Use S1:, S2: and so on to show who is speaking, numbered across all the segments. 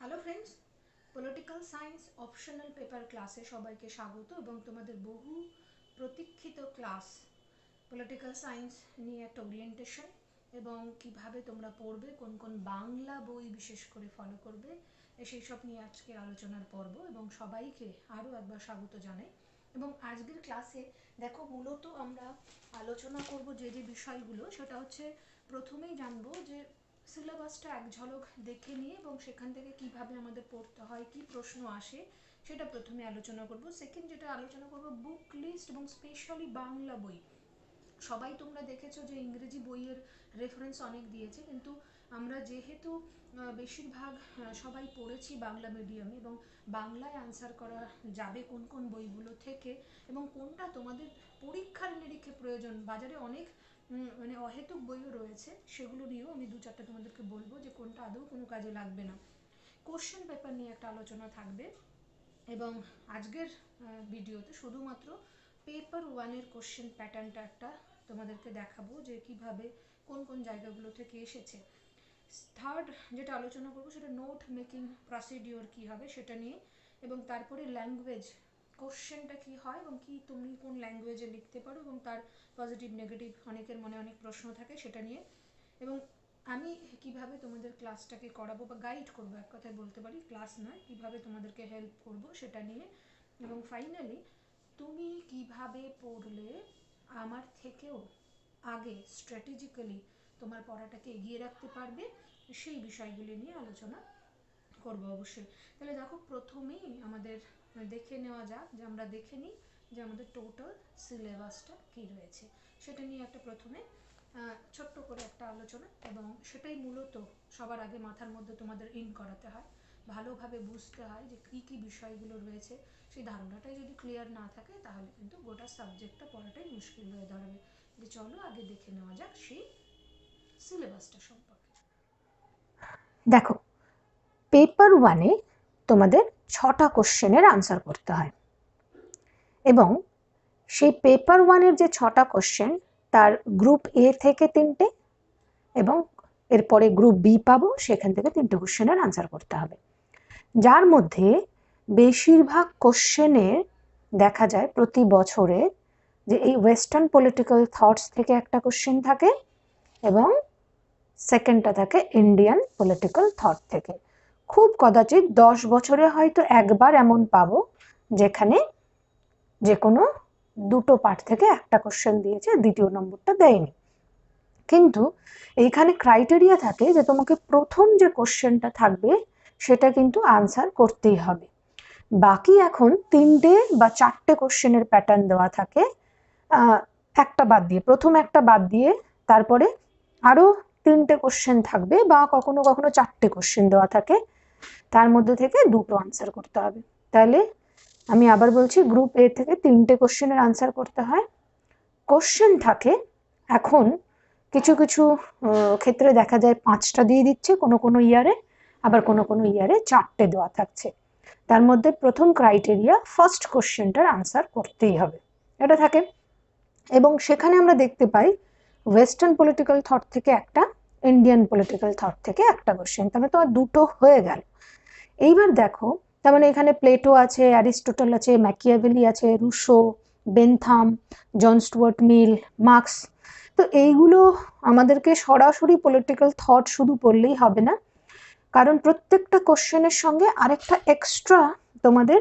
S1: Hello friends, political science optional paper ক্লাসে সবাইকে স্বাগত এবং তোমাদের বহু প্রতীক্ষিত ক্লাস পলিটিক্যাল সায়েন্স নিয়ে একটা ওরিয়েন্টেশন এবং কিভাবে তোমরা পড়বে, কোন কোন বাংলা বই বিশেষ করে ফলো করবে, সেই সব নিয়ে আজকে আলোচনার পর্ব এবং সবাইকে আরও একবার স্বাগত জানাই। এবং আজকের ক্লাসে দেখো, মূলত আমরা আলোচনা করব যে যে বিষয়গুলো, সেটা হচ্ছে প্রথমেই জানবো যে সিলেবাসটা এক ঝলক দেখে নিয়ে এবং সেখান থেকে কিভাবে আমাদের পড়তে হয়, কি প্রশ্ন আসে, সেটা প্রথমে আলোচনা করব। সেকেন্ড যেটা আলোচনা করব, বুক লিস্ট এবং স্পেশালি বাংলা বই। সবাই তোমরা দেখেছো যে ইংরেজি বইয়ের রেফারেন্স অনেক দিয়েছে, কিন্তু আমরা যেহেতু বেশিরভাগ সবাই পড়েছি বাংলা মিডিয়ামে এবং বাংলায় আনসার করা যাবে কোন কোন বইগুলো থেকে এবং কোনটা তোমাদের পরীক্ষার নিরীক্ষে প্রয়োজন, বাজারে অনেক মানে অহেতুক বইও রয়েছে, সেগুলো নিয়েও আমি দু চারটে তোমাদেরকে বলবো যে কোনটা আদৌ কোনো কাজে লাগবে না। কোশ্চেন পেপার নিয়ে একটা আলোচনা থাকবে এবং আজকের ভিডিওতে শুধুমাত্র পেপার ওয়ানের কোশ্চেন প্যাটার্নটা একটা তোমাদেরকে দেখাবো যে কিভাবে কোন কোন জায়গাগুলো থেকে এসেছে। থার্ড যেটা আলোচনা করবো সেটা নোট মেকিং প্রসিডিওর কী হবে সেটা নিয়ে, এবং তারপরে ল্যাঙ্গুয়েজ কোশ্চেনটা কী হয় এবং কি তুমি কোন ল্যাঙ্গুয়েজে লিখতে পারো এবং তার পজিটিভ নেগেটিভ অনেকের মনে অনেক প্রশ্ন থাকে সেটা নিয়ে, এবং আমি কিভাবে তোমাদের ক্লাসটাকে করাবো বা গাইড করবো, এক কথায় বলতে পারি ক্লাস নয়, কিভাবে তোমাদেরকে হেল্প করব সেটা নিয়ে, এবং ফাইনালি তুমি কিভাবে পড়লে আমার থেকেও আগে স্ট্র্যাটেজিক্যালি তোমার পড়াটাকে এগিয়ে রাখতে পারবে, সেই বিষয়গুলি নিয়ে আলোচনা করবো অবশ্যই। তাহলে দেখো, প্রথমেই আমাদের দেখে নেওয়া যাক যে আমরা দেখে নিই যে আমাদের টোটাল সিলেবাসটা কী রয়েছে, সেটা নিয়ে একটা প্রথমে ছোট্ট করে একটা আলোচনা, এবং সেটাই মূলত সবার আগে মাথার মধ্যে তোমাদের ইন করাতে হয়, ভালোভাবে বুঝতে হয় যে কী কী বিষয়গুলো রয়েছে। সেই ধারণাটাই যদি ক্লিয়ার না থাকে তাহলে কিন্তু গোটা সাবজেক্টটা পড়াটাই মুশকিল হয়ে দাঁড়াবে। যে চলো আগে দেখে নেওয়া যাক সেই সিলেবাসটা সম্পর্কে।
S2: দেখো, পেপার ওয়ানে তোমাদের 6টা কোশ্চেনের আনসার করতে হয় এবং সেই পেপার ওয়ানের যে 6টা কোশ্চেন তার গ্রুপ এ থেকে 3টে এবং এরপরে গ্রুপ বি পাবো, সেখান থেকে 3টে কোশ্চেনের আনসার করতে হবে, যার মধ্যে বেশিরভাগ কোশ্চেনের দেখা যায় প্রতি বছরে যে এই ওয়েস্টার্ন পলিটিক্যাল থটস থেকে একটা কোশ্চেন থাকে এবং সেকেন্ডটা থাকে ইন্ডিয়ান পলিটিক্যাল থট থেকে। খুব কদাচিৎ 10 বছরে হয়তো একবার এমন পাবো যেখানে যে কোনো দুটো পার্ট থেকে একটা কোশ্চেন দিয়েছে, দ্বিতীয় নম্বরটা দেয়নি। কিন্তু এইখানে ক্রাইটেরিয়া থাকে যে তোমাকে প্রথম যে কোশ্চেনটা থাকবে সেটা কিন্তু আনসার করতেই হবে। বাকি এখন 3টে বা 4টে কোশ্চেনের প্যাটার্ন দেওয়া থাকে, একটা বাদ দিয়ে, প্রথম একটা বাদ দিয়ে তারপরে আরো 3টে কোশ্চেন থাকবে বা কখনো কখনো 4টে কোশ্চেন দেওয়া থাকে, তার মধ্যে থেকে দুটো আনসার করতে হবে। তাহলে আমি আবার বলছি, গ্রুপ এ থেকে 3টে কোশ্চেনের আনসার করতে হয়। কোশ্চেন থাকে এখন কিছু কিছু ক্ষেত্রে দেখা যায় 5টা দিয়ে দিচ্ছে কোনো কোনো ইয়ারে, আবার কোনো কোনো ইয়ারে 4টে দেওয়া থাকছে। তার মধ্যে প্রথম ক্রাইটেরিয়া ফার্স্ট কোশ্চেনটার আনসার করতেই হবে, এটা থাকে। এবং সেখানে আমরা দেখতে পাই ওয়েস্টার্ন পলিটিক্যাল থট থেকে একটা, ইন্ডিয়ান পলিটিক্যাল থট থেকে একটা কোশ্চেন, তাহলে তো আর দুটো হয়ে গেল। এইবার দেখো, তার মানে এখানে প্লেটো আছে, অ্যারিস্টোটল আছে, ম্যাকিয়াভেলি আছে, Rousseau, Bentham, John Stuart Mill, Marx. তো এইগুলো আমাদেরকে সরাসরি পলিটিক্যাল থট শুধু পড়লেই হবে না, কারণ প্রত্যেকটা কোশ্চেনের সঙ্গে আরেকটা এক্সট্রা তোমাদের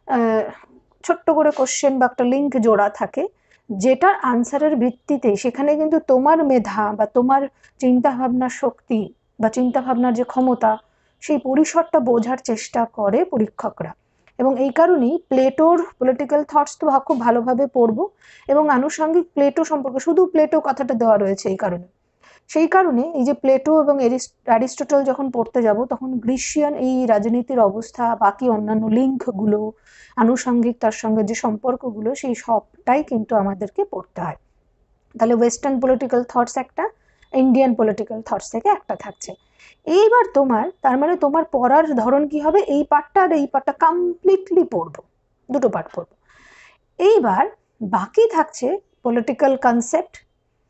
S2: ছোট্ট করে কোশ্চেন বা একটা লিঙ্ক জোড়া থাকে, যেটার আনসারের ভিত্তিতে সেখানে কিন্তু তোমার মেধা বা তোমার চিন্তাভাবনার শক্তি বা চিন্তাভাবনার যে ক্ষমতা, সেই পরিসরটা বোঝার চেষ্টা করে পরীক্ষকরা। এবং এই কারণেই প্লেটোর পলিটিক্যাল থটস তো খুব ভালোভাবে পড়বো এবং আনুষঙ্গিক প্লেটো সম্পর্কে, শুধু প্লেটো কথাটা দেওয়া রয়েছে এই কারণে। সেই কারণে এই যে প্লেটো এবং অ্যারিস্টটল যখন পড়তে যাব তখন গ্রিসিয়ান এই রাজনীতির অবস্থা, বাকি অন্যান্য লিঙ্কগুলো, আনুষঙ্গিক তার সঙ্গে যে সম্পর্কগুলো, সেই সবটাই কিন্তু আমাদেরকে পড়তে হয়। তাহলে ওয়েস্টার্ন পলিটিক্যাল থটস একটা, ইন্ডিয়ান পলিটিক্যাল থটস থেকে একটা থাকছে। এইবার তোমার, তার মানে তোমার পড়ার ধরন কি হবে, এই পার্টটা আর এই পার্টটা কমপ্লিটলি পড়বো, দুটো পার্ট পড়বো। এইবার বাকি থাকছে political concept,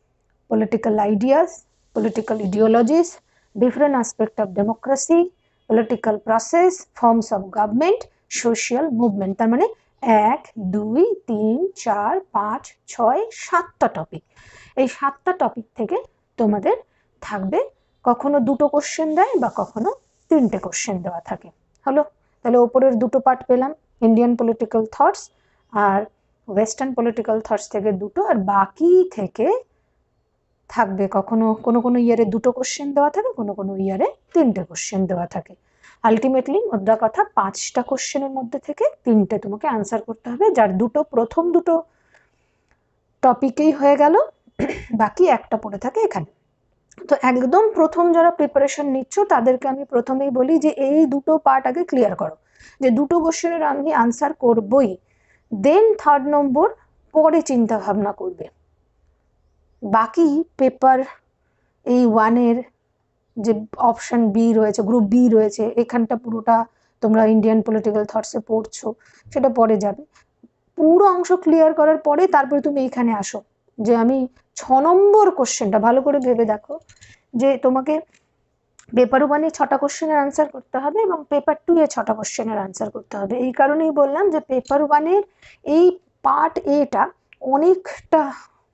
S2: political ideas, political ideologies, different aspect of democracy, political process, forms of government, social movement. তার মানে 1 2 3 4 5 6 7টা টপিক। এই 7টা টপিক থেকে তোমাদের থাকবে, কখনো 2টো কোশ্চেন দেয় বা কখনো 3টে কোশ্চেন দেওয়া থাকে। হলো, তাহলে ওপরের 2টো পার্ট পেলাম, ইন্ডিয়ান পলিটিক্যাল থটস আর ওয়েস্টার্ন পলিটিক্যাল থটস থেকে 2টো, আর বাকি থেকে থাকবে কখনো কোনো ইয়ারে 2টো কোশ্চেন দেওয়া থাকে, কোনো ইয়ারে 3টে কোশ্চেন দেওয়া থাকে। আলটিমেটলি মোদ্দা কথা 5টা কোশ্চেনের মধ্যে থেকে 3টে তোমাকে আনসার করতে হবে, যার প্রথম দুটো টপিকেই হয়ে গেল, বাকি একটা পড়ে থাকে এখানে। তো একদম প্রথম যারা প্রিপারেশন নিচ্ছ তাদেরকে আমি প্রথমেই বলি যে এই 2টো পার্ট আগে ক্লিয়ার করো, যে 2টো কোশ্চেনের আমি আনসার করবই, দেন 3rd নম্বর পরে চিন্তা ভাবনা করবে। বাকি পেপার এই 1-এর যে অপশন বি রয়েছে, গ্রুপ বি রয়েছে, এখানটা পুরোটা তোমরা ইন্ডিয়ান পলিটিক্যাল থটসে পড়ছো, সেটা পরে যাবে। পুরো অংশ ক্লিয়ার করার পরে তারপরে তুমি এখানে আসো, যে আমি 6 নম্বর কোশ্চেনটা ভালো করে ভেবে দেখো, যে তোমাকে পেপার 1-এ 6টা কোশ্চেনের আনসার করতে হবে এবং পেপার 2-এ 6টা কোশ্চেনের আনসার করতে হবে। এই কারণেই বললাম যে পেপার 1-এর এই পার্ট এটা অনেকটা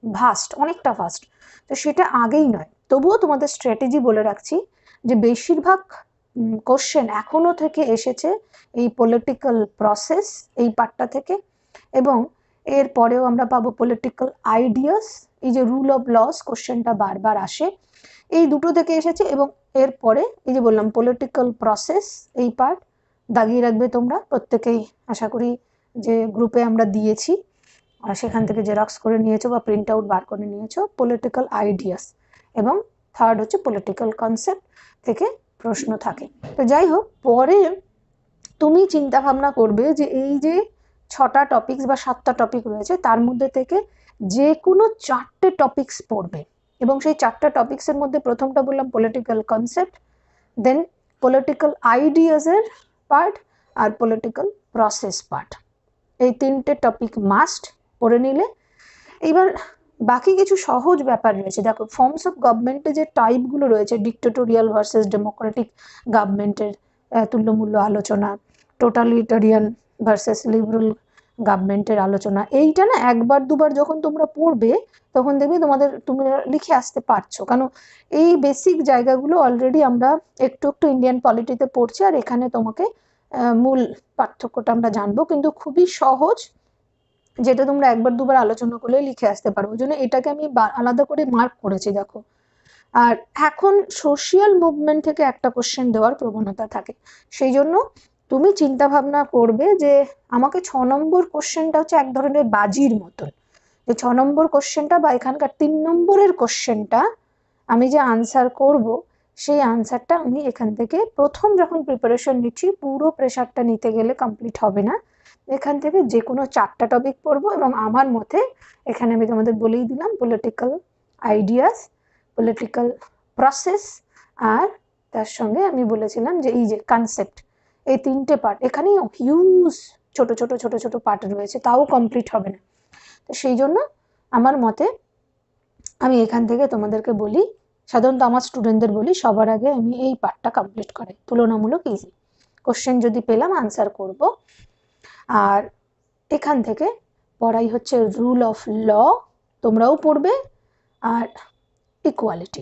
S2: ফাস্ট, তো সেটা আগেই নয়। তবুও তোমাদের স্ট্র্যাটেজি বলে রাখছি যে বেশিরভাগ কোশ্চেন এখনো থেকে এসেছে এই পলিটিক্যাল প্রসেস এই পার্টটা থেকে, এবং এর পরেও আমরা পাবো পলিটিক্যাল আইডিয়াস, এই যে রুল অফ লস কোশ্চেনটা বারবার আসে, এই 2টো থেকে এসেছে। এবং এরপরে এই যে বললাম পলিটিক্যাল প্রসেস, এই পার্ট দাগিয়ে রাখবে তোমরা প্রত্যেকেই, আশা করি যে গ্রুপে আমরা দিয়েছি আর সেখান থেকে জেরক্স করে নিয়েছো বা প্রিন্ট আউট বার করে নিয়েছো। পলিটিক্যাল আইডিয়াস এবং 3rd হচ্ছে পলিটিক্যাল কনসেপ্ট থেকে প্রশ্ন থাকে। তো যাই হোক, পরে তুমি চিন্তা ভাবনা করবে যে এই যে 6টা টপিকস বা 7টা টপিক রয়েছে তার মধ্যে থেকে যে কোনো 4টে টপিকস পড়বে, এবং সেই 4টা টপিক্সের মধ্যে প্রথমটা বললাম পলিটিক্যাল কনসেপ্ট, দেন পলিটিক্যাল আইডিয়াসের পার্ট আর পলিটিক্যাল প্রসেস পার্ট, এই 3টে টপিক মাস্ট পড়ে নিলে। এবার বাকি কিছু সহজ ব্যাপার রয়েছে। দেখো, ফর্মস অফ গভর্নমেন্টে যে টাইপগুলো রয়েছে, ডিক্টেটোরিয়াল ভার্সেস ডেমোক্রেটিক গভর্নমেন্টের তুল্যমূল্য আলোচনা, টোটালিটারিয়ান ভার্সেস লিবারেল গভর্নমেন্টের আলোচনা, এইটা না একবার দুবার যখন তোমরা পড়বে তখন দেখবে তুমি লিখে আসতে পারছো, কারণ এই বেসিক জায়গাগুলো অলরেডি আমরা একটু একটু ইন্ডিয়ান পলিটিতে পড়ছি, আর এখানে তোমাকে মূল পার্থক্যটা আমরা জানবো, কিন্তু খুবই সহজ, যেটা তোমরা একবার দুবার আলোচনা করলে লিখে আসতে পারবো। ওই জন্য এটাকে আমি আলাদা করে মার্ক করেছি, দেখো। আর এখন সোশ্যাল মুভমেন্ট থেকে একটা কোশ্চেন দেওয়ার প্রবণতা থাকে, সেই জন্য তুমি চিন্তা ভাবনা করবে যে আমাকে 6 নম্বর কোশ্চেনটা হচ্ছে এক ধরনের বাজির মতন, যে 6 নম্বর কোশ্চেনটা বা এখানকার 3 নম্বরের কোশ্চেনটা আমি যে আনসার করব, সেই আনসারটা আমি এখান থেকে প্রথম যখন প্রিপারেশন নিচ্ছি, পুরো প্রেশারটা নিতে গেলে কমপ্লিট হবে না, এখান থেকে যে কোনো 4টা টপিক পড়বো। এবং আমার মতে এখানে আমি তোমাদের বলেই দিলাম পলিটিক্যাল আইডিয়াস, পলিটিক্যাল প্রসেস, আর তার সঙ্গে আমি বলেছিলাম যে এই যে কনসেপ্ট, এই 3টে পার্ট, এখানেই হিউজ ছোট ছোট ছোট ছোট পার্ট রয়েছে, তাও কমপ্লিট হবে না। তো সেই জন্য আমার মতে আমি এখান থেকে তোমাদেরকে বলি, সাধারণত আমার স্টুডেন্টদের বলি, সবার আগে আমি এই পার্টটা কমপ্লিট করে, তুলনামূলক ইজি কোশ্চেন যদি পেলাম আনসার করব। আর এখান থেকে পড়াই হচ্ছে রুল অফ ল, তোমরাও পড়বে, আর ইকুয়ালিটি।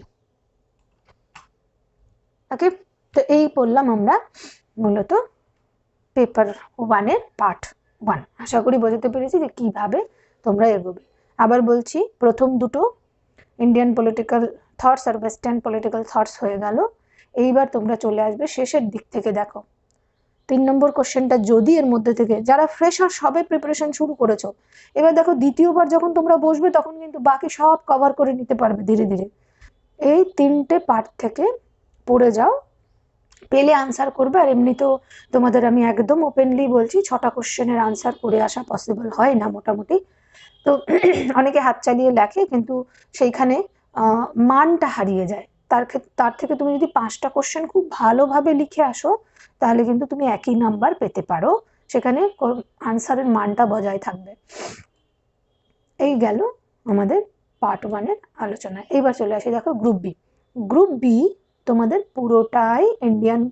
S2: ওকে, তো এই পড়লাম আমরা মূলত পেপার 1-এর পার্ট 1। আশা করি বোঝাতে পেরেছি যে কিভাবে তোমরা এগোবে। আবার বলছি, প্রথম দুটো ইন্ডিয়ান পলিটিক্যাল থটস আর ওয়েস্টার্ন পলিটিক্যাল থটস হয়ে গেল। এইবার তোমরা চলে আসবে শেষের দিক থেকে, দেখো 3 নম্বর কোশ্চেনটা যদি এর মধ্যে থেকে, যারা ফ্রেশার সবে প্রিপারেশন শুরু করেছো, এবার দেখো দ্বিতীয়বার যখন তোমরা বসবে তখন কিন্তু বাকি সব কভার করে নিতে পারবে ধীরে ধীরে। এই 3টে পার্ট থেকে পড়ে যাও, পেলে আনসার করবে। আর এমনিতেও তোমাদের আমি একদম ওপেনলি বলছি, 6টা কোশ্চেনের আনসার করে আসা পসিবল হয় না মোটামুটি, তো অনেকে হাত চালিয়ে লেখে কিন্তু সেইখানে মানটা হারিয়ে যায়। তার থেকে তুমি যদি 5টা কোশ্চেন খুব ভালোভাবে লিখে আসো, তাহলে কিন্তু তুমি একই নাম্বার পেতে পারো, সেখানে আনসারের মানটা বজায় থাকবে। এই গেল আমাদের পার্ট 1-এর আলোচনা। এইবার চলে আসি, দেখো গ্রুপ বি। গ্রুপ বি তোমাদের পুরোটাই ইন্ডিয়ান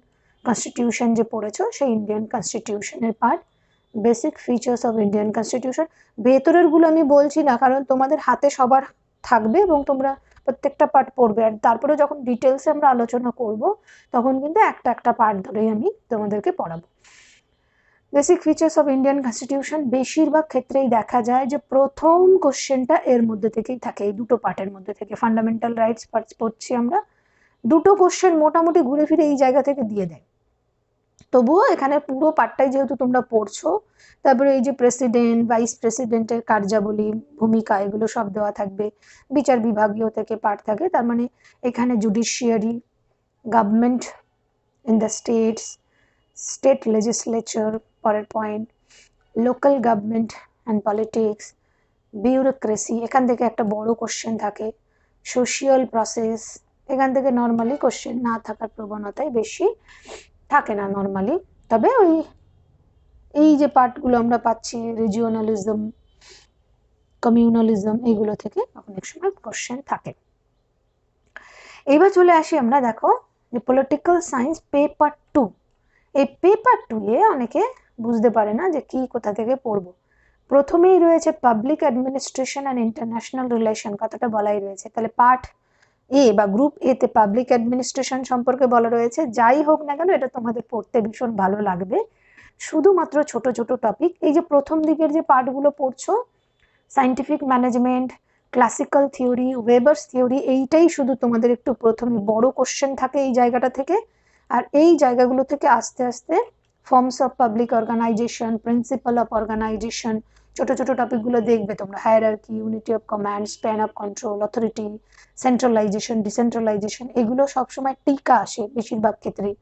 S2: কনস্টিটিউশন যে পড়েছো সেই ইন্ডিয়ান কনস্টিটিউশনের part, basic features of Indian constitution. ভেতরের গুলো আমি বলছি না, কারণ তোমাদের হাতে সবার থাকবে এবং তোমরা প্রত্যেকটা পার্ট পড়বে, আর তারপরে যখন ডিটেলসে আমরা আলোচনা করব তখন কিন্তু একটা একটা পার্ট ধরেই আমি তোমাদেরকে পড়াবো। Basic features of Indian constitution বেশিরভাগ ক্ষেত্রেই দেখা যায় যে প্রথম কোশ্চেনটা এর মধ্যে থেকেই থাকে, এই দুটো পার্টের মধ্যে থেকে। ফান্ডামেন্টাল রাইটস পড়ছি আমরা, দুটো কোশ্চেন মোটামুটি ঘুরে ফিরে এই জায়গা থেকে দিয়ে দেয়। তবুও এখানে পুরো পার্টটাই যেহেতু তোমরা পড়ছো, তারপরে এই যে প্রেসিডেন্ট, ভাইস প্রেসিডেন্টের কার্যাবলী, ভূমিকা, এগুলো সব দেওয়া থাকবে। বিচার বিভাগীয় থেকে পার্ট থাকে, তার মানে এখানে judiciary, government in the states, state legislature পরের point, local government and politics, bureaucracy, এখান থেকে একটা বড় কোশ্চেন থাকে। সোশিয়াল প্রসেস, এখান থেকে নর্মালি কোশ্চেন না থাকার প্রবণতাই বেশি, থাকে না নর্মালি। তবে ওই এই যে পার্টগুলো আমরা পাচ্ছি, রিজিওনালিজম, কমিউনালিজম, এগুলো থেকে অনেক সময় কোশ্চেন থাকে। এবার চলে আসি আমরা, দেখো যে পলিটিক্যাল সায়েন্স পেপার 2। এই পেপার 2 এ অনেকে বুঝতে পারে না যে কি কোথা থেকে পড়বো। প্রথমেই রয়েছে public administration and international relation, কথাটা বলাই রয়েছে। তাহলে পার্ট এ বা গ্রুপ এ তে পাবলিক অ্যাডমিনিস্ট্রেশন সম্পর্কে বলা রয়েছে। যাই হোক না কেন, এটা তোমাদের পড়তে ভীষণ ভালো লাগবে, শুধুমাত্র ছোট ছোট টপিক। এই যে প্রথম দিকের যে পার্টগুলো পড়ছো, scientific management, classical theory, Weber's theory, এইটাই শুধু তোমাদের একটু প্রথমে বড় কোশ্চেন থাকে এই জায়গাটা থেকে। আর এই জায়গাগুলো থেকে আস্তে আস্তে forms of public organisation, principal of organisation, ছোট ছোট টপিকগুলো দেখবে তোমরা। Hierarchy, unity of command, span of control, authority, centralisation, decentralisation, এগুলো সবসময় টিকা আসে বেশিরভাগ ক্ষেত্রেই।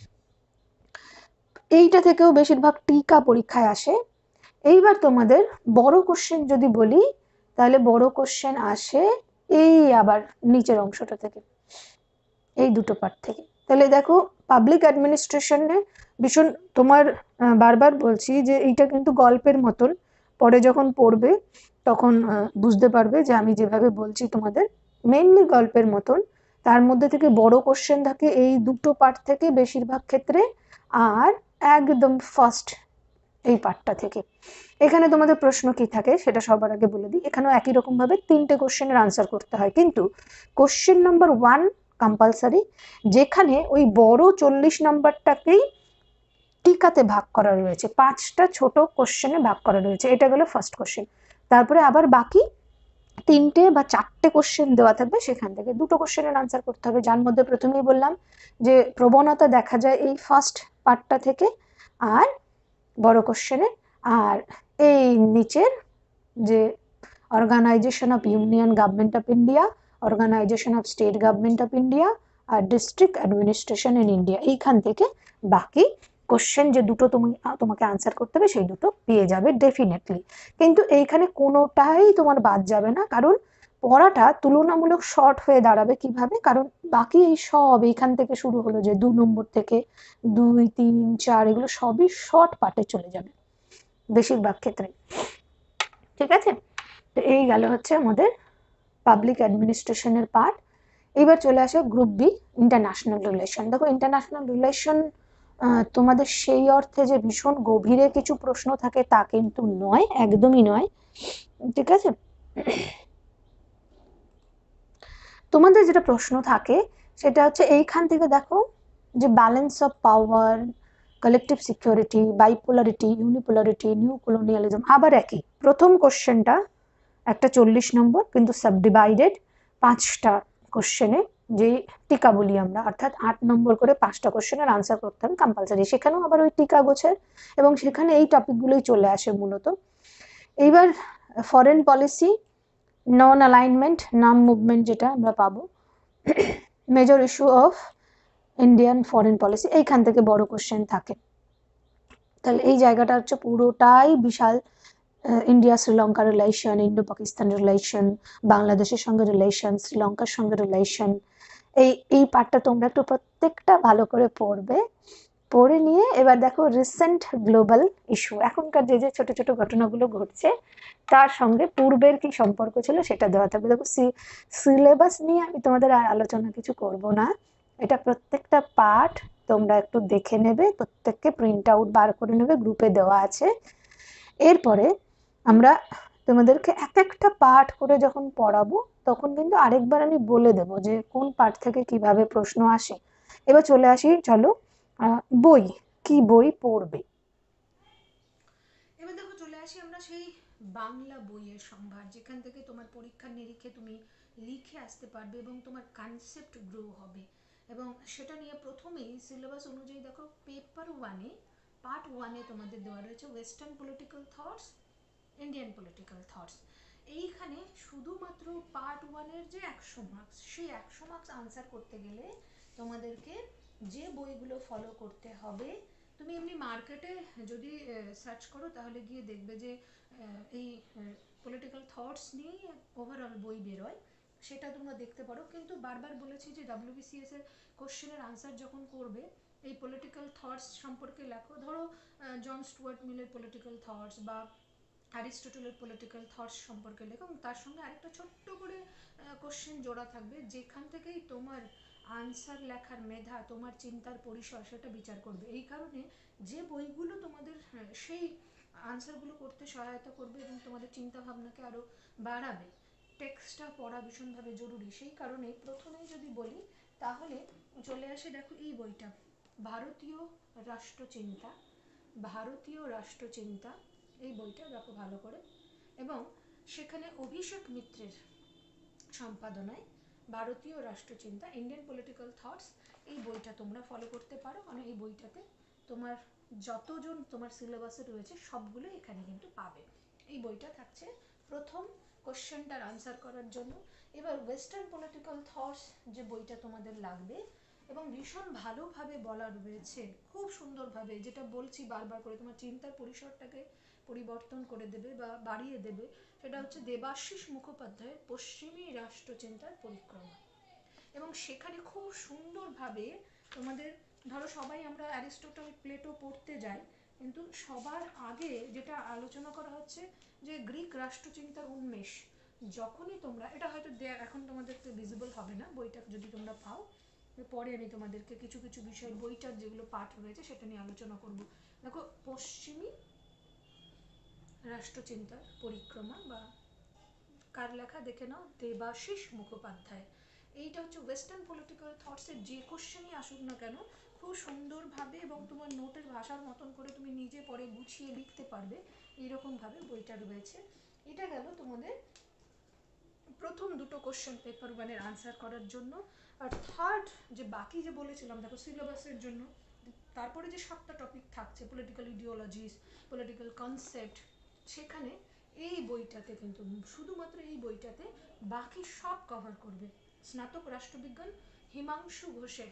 S2: এইটা থেকেও বেশিরভাগ টিকা পরীক্ষায় আসে। এইবার তোমাদের বড় কোশ্চেন যদি বলি, তাহলে বড় কোশ্চেন আসে এই আবার নিচের অংশটা থেকে, এই দুটো পার্ট থেকে। তাহলে দেখো পাবলিক অ্যাডমিনিস্ট্রেশনে ভীষণ, তোমার বারবার বলছি যে এইটা কিন্তু গল্পের মতন, পরে যখন পড়বে তখন বুঝতে পারবে যে আমি যেভাবে বলছি তোমাদের মেইনলি গল্পের মতন। তার মধ্যে থেকে বড় কোশ্চেন থাকে এই দুটো পার্ট থেকে বেশিরভাগ ক্ষেত্রে, আর একদম ফার্স্ট এই পার্টটা থেকে। এখানে তোমাদের প্রশ্ন কি থাকে সেটা সবার আগে বলে দিই। এখানেও একই রকম ভাবে 3টে কোশ্চেনের আনসার করতে হয়, কিন্তু কোশ্চেন নাম্বার 1 কম্পালসারি, যেখানে ওই বড় 40 নাম্বারটাকেই টিকাতে ভাগ করা রয়েছে, 5টা ছোট কোশ্চেনে ভাগ করা রয়েছে। এটা গেল ফার্স্ট কোশ্চেন। তারপরে আবার বাকি 3টে বা 4টে কোশ্চেন দেওয়া থাকবে, সেখান থেকে 2টো কোশ্চেনের আনসার করতে হবে, যার মধ্যে প্রথমেই বললাম যে প্রবণতা দেখা যায় এই ফার্স্ট পার্টটা থেকে আর বড় কোশ্চেনে। আর এই নিচের যে organisation of union government of India, organisation of state government of India আর ডিস্ট্রিক্ট অ্যাডমিনিস্ট্রেশন ইন ইন্ডিয়া, এইখান থেকে বাকি কোশ্চেন যে দুটো তোমাকে আনসার করতে হবে সেই দুটো পেয়ে যাবে ডেফিনেটলি। কিন্তু এইখানে কোনোটাই তোমার বাদ যাবে না, কারণ পড়াটা তুলনামূলক শর্ট হয়ে দাঁড়াবে। কিভাবে? কারণ বাকি এই সব এইখান থেকে শুরু হলো যে 2 নম্বর থেকে 2, 3, 4, এগুলো সবই শর্ট পার্টে চলে যাবে বেশিরভাগ ক্ষেত্রে। ঠিক আছে, তো এই গেল হচ্ছে আমাদের পাবলিক অ্যাডমিনিস্ট্রেশনের পার্ট। এবার চলে আসে গ্রুপ বি, ইন্টারন্যাশনাল রিলেশন। দেখো ইন্টারন্যাশনাল রিলেশন তোমাদের সেই অর্থে যে ভীষণ গভীরে কিছু প্রশ্ন থাকে তা কিন্তু নয়, একদমই নয়। ঠিক আছে, তোমাদের যেটা প্রশ্ন থাকে সেটা হচ্ছে এইখান থেকে দেখো যে balance of power, collective security, bipolarity, unipolarity, new colonialism, আবার একই। প্রথম কোশ্চেনটা একটা 40 নম্বর, কিন্তু সাবডিভাইডেড 5টা কোশ্চেনে, যে টিকা বলি আমরা, অর্থাৎ 8 নম্বর করে 5টা কোশ্চেনের আনসার করতে হবে কম্পালসারি। সেখানেও আবার ওই টিকা গোছের, এবং সেখানে এই টপিকগুলোই চলে আসে মূলত। এইবার foreign policy, non alignment, NAM movement যেটা আমরা পাবো, major issue of Indian foreign policy, এইখান থেকে বড় কোশ্চেন থাকে। তাহলে এই জায়গাটা হচ্ছে পুরোটাই বিশাল, India Sri Lanka relation, Indo Pakistan relation, বাংলাদেশের সঙ্গে রিলেশন, শ্রীলঙ্কার সঙ্গে রিলেশন, এই পার্টটা তোমরা একটু প্রত্যেকটা ভালো করে পড়বে। পড়ে নিয়ে এবার দেখো রিসেন্ট গ্লোবাল ইস্যু, এখনকার যে যে ছোট ছোট ঘটনাগুলো ঘটছে তার সঙ্গে পূর্বের কি সম্পর্ক ছিল সেটা দেওয়া থাকবে। দেখো সিলেবাস নিয়ে আমি তোমাদের আর আলোচনা কিছু করব না, এটা প্রত্যেকটা পার্ট তোমরা একটু দেখে নেবে, প্রত্যেককে প্রিন্ট আউট বার করে নেবে, গ্রুপে দেওয়া আছে। এরপরে আমরা তোমাদেরকে এক একটা পার্ট করে যখন পড়াবো তখন কিন্তু আরেকবার আমি বলে দেবো যে কোন পার্ট থেকে কিভাবে প্রশ্ন আসে। এবার চলে আসি, চলো বই, কি বই পড়বে।
S1: এবার দেখো চলে আসি আমরা সেই বাংলা বইয়ের সম্ভার, যেখান থেকে তোমার পরীক্ষার নিরীক্ষে তুমি লিখে আসতে পারবে এবং তোমার কনসেপ্ট গ্রো হবে। এবং সেটা নিয়ে প্রথমেই সিলেবাস অনুযায়ী দেখো পেপার ওয়ানে পার্ট ওয়ানে তোমাদের দেওয়া রয়েছে western political thoughts, Indian political thoughts. এইখানে শুধুমাত্র পার্ট ওয়ানের যে 100 মার্কস, সেই 100 মার্কস আনসার করতে গেলে তোমাদেরকে যে বইগুলো ফলো করতে হবে, তুমি এমনি মার্কেটে যদি সার্চ করো তাহলে গিয়ে দেখবে যে এই পলিটিক্যাল থটস নিয়েই ওভারঅল বই বেরোয়, সেটা তোমরা দেখতে পারো। কিন্তু বারবার বলেছি যে WBCS এর কোশ্চেনের আনসার যখন করবে এই পলিটিক্যাল থটস সম্পর্কে লেখো। ধরো জন স্টুয়ার্ট মিলের পলিটিক্যাল থটস বা অ্যারিস্টটলের পলিটিক্যাল থটস সম্পর্কে লেখো, এবং তার সঙ্গে আরেকটা ছোট্ট করে কোশ্চেন জোড়া থাকবে, যেখান থেকেই তোমার আনসার লেখার মেধা, তোমার চিন্তার পরিসর সেটা বিচার করবে। এই কারণে যে বইগুলো তোমাদের সেই আনসারগুলো করতে সহায়তা করবে এবং তোমাদের চিন্তা ভাবনাকে আরও বাড়াবে, টেক্সটটা পড়া ভীষণভাবে জরুরি। সেই কারণে প্রথমেই যদি বলি তাহলে চলে আসে দেখো এই বইটা, ভারতীয় রাষ্ট্রচিন্তা, ভারতীয় রাষ্ট্রচিন্তা, এই বইটা দেখো ভালো করে। এবং সেখানে অভিষেক মিত্রের সম্পাদনায় ভারতীয় রাষ্ট্রচিন্তা, ইন্ডিয়ান পলিটিক্যাল থটস, এই বইটা তোমরা ফলো করতে পারো। মানে এই বইটাতে তোমার যতজন তোমার সিলেবাসে রয়েছে সবগুলো এখানে কিন্তু পাবে। এই বইটা থাকছে প্রথম কোশ্চেনটার আনসার করার জন্য। এবার ওয়েস্টার্ন পলিটিক্যাল থটস যে বইটা তোমাদের লাগবে এবং ভীষণ ভালোভাবে বলা রয়েছে, খুব সুন্দরভাবে, যেটা বলছি বারবার করে, তোমার চিন্তার পরিসরটাকে পরিবর্তন করে দেবে বা বাড়িয়ে দেবে, সেটা হচ্ছে দেবাশিস মুখোপাধ্যায়ের পশ্চিমী রাষ্ট্রচিন্তার পরিক্রমা। এবং সেখানে খুব সুন্দরভাবে তোমাদের, ধরো সবাই আমরা অ্যারিস্টটল, প্লেটো পড়তে যাই, কিন্তু সবার আগে যেটা আলোচনা করা হচ্ছে যে গ্রিক রাষ্ট্রচিন্তার উন্মেষ। যখনই তোমরা, এটা হয়তো এখন তোমাদেরকে ভিজিবল হবে না, বইটা যদি তোমরা পাও পরে আমি তোমাদেরকে কিছু কিছু বিষয় বইটার যেগুলো পাঠ রয়েছে সেটা নিয়ে আলোচনা করব। দেখো পশ্চিমী রাষ্ট্রচিন্তার পরিক্রমা, বা কার লেখা দেখে নাও, দেবাশিস মুখোপাধ্যায়। এইটা হচ্ছে ওয়েস্টার্ন পলিটিক্যাল থটসের যে কোশ্চেনই আসুক না কেন খুব সুন্দরভাবে এবং তোমার নোটের ভাষার মতন করে তুমি নিজে পরে গুছিয়ে লিখতে পারবে, এইরকমভাবে বইটা রয়েছে। এটা গেল তোমাদের প্রথম দুটো কোশ্চেন পেপার ওয়ানের আনসার করার জন্য। আর থার্ড যে বাকি যে বলেছিলাম দেখো সিলেবাসের জন্য, তারপরে যে 7টা টপিক থাকছে, পলিটিক্যাল ইডিওলজিস, পলিটিক্যাল কনসেপ্ট, সেখানে এই বইটাতে কিন্তু শুধুমাত্র এই বইটাতে বাকি সব কভার করবে। স্নাতক রাষ্ট্রবিজ্ঞান হিমাংশু ঘোষের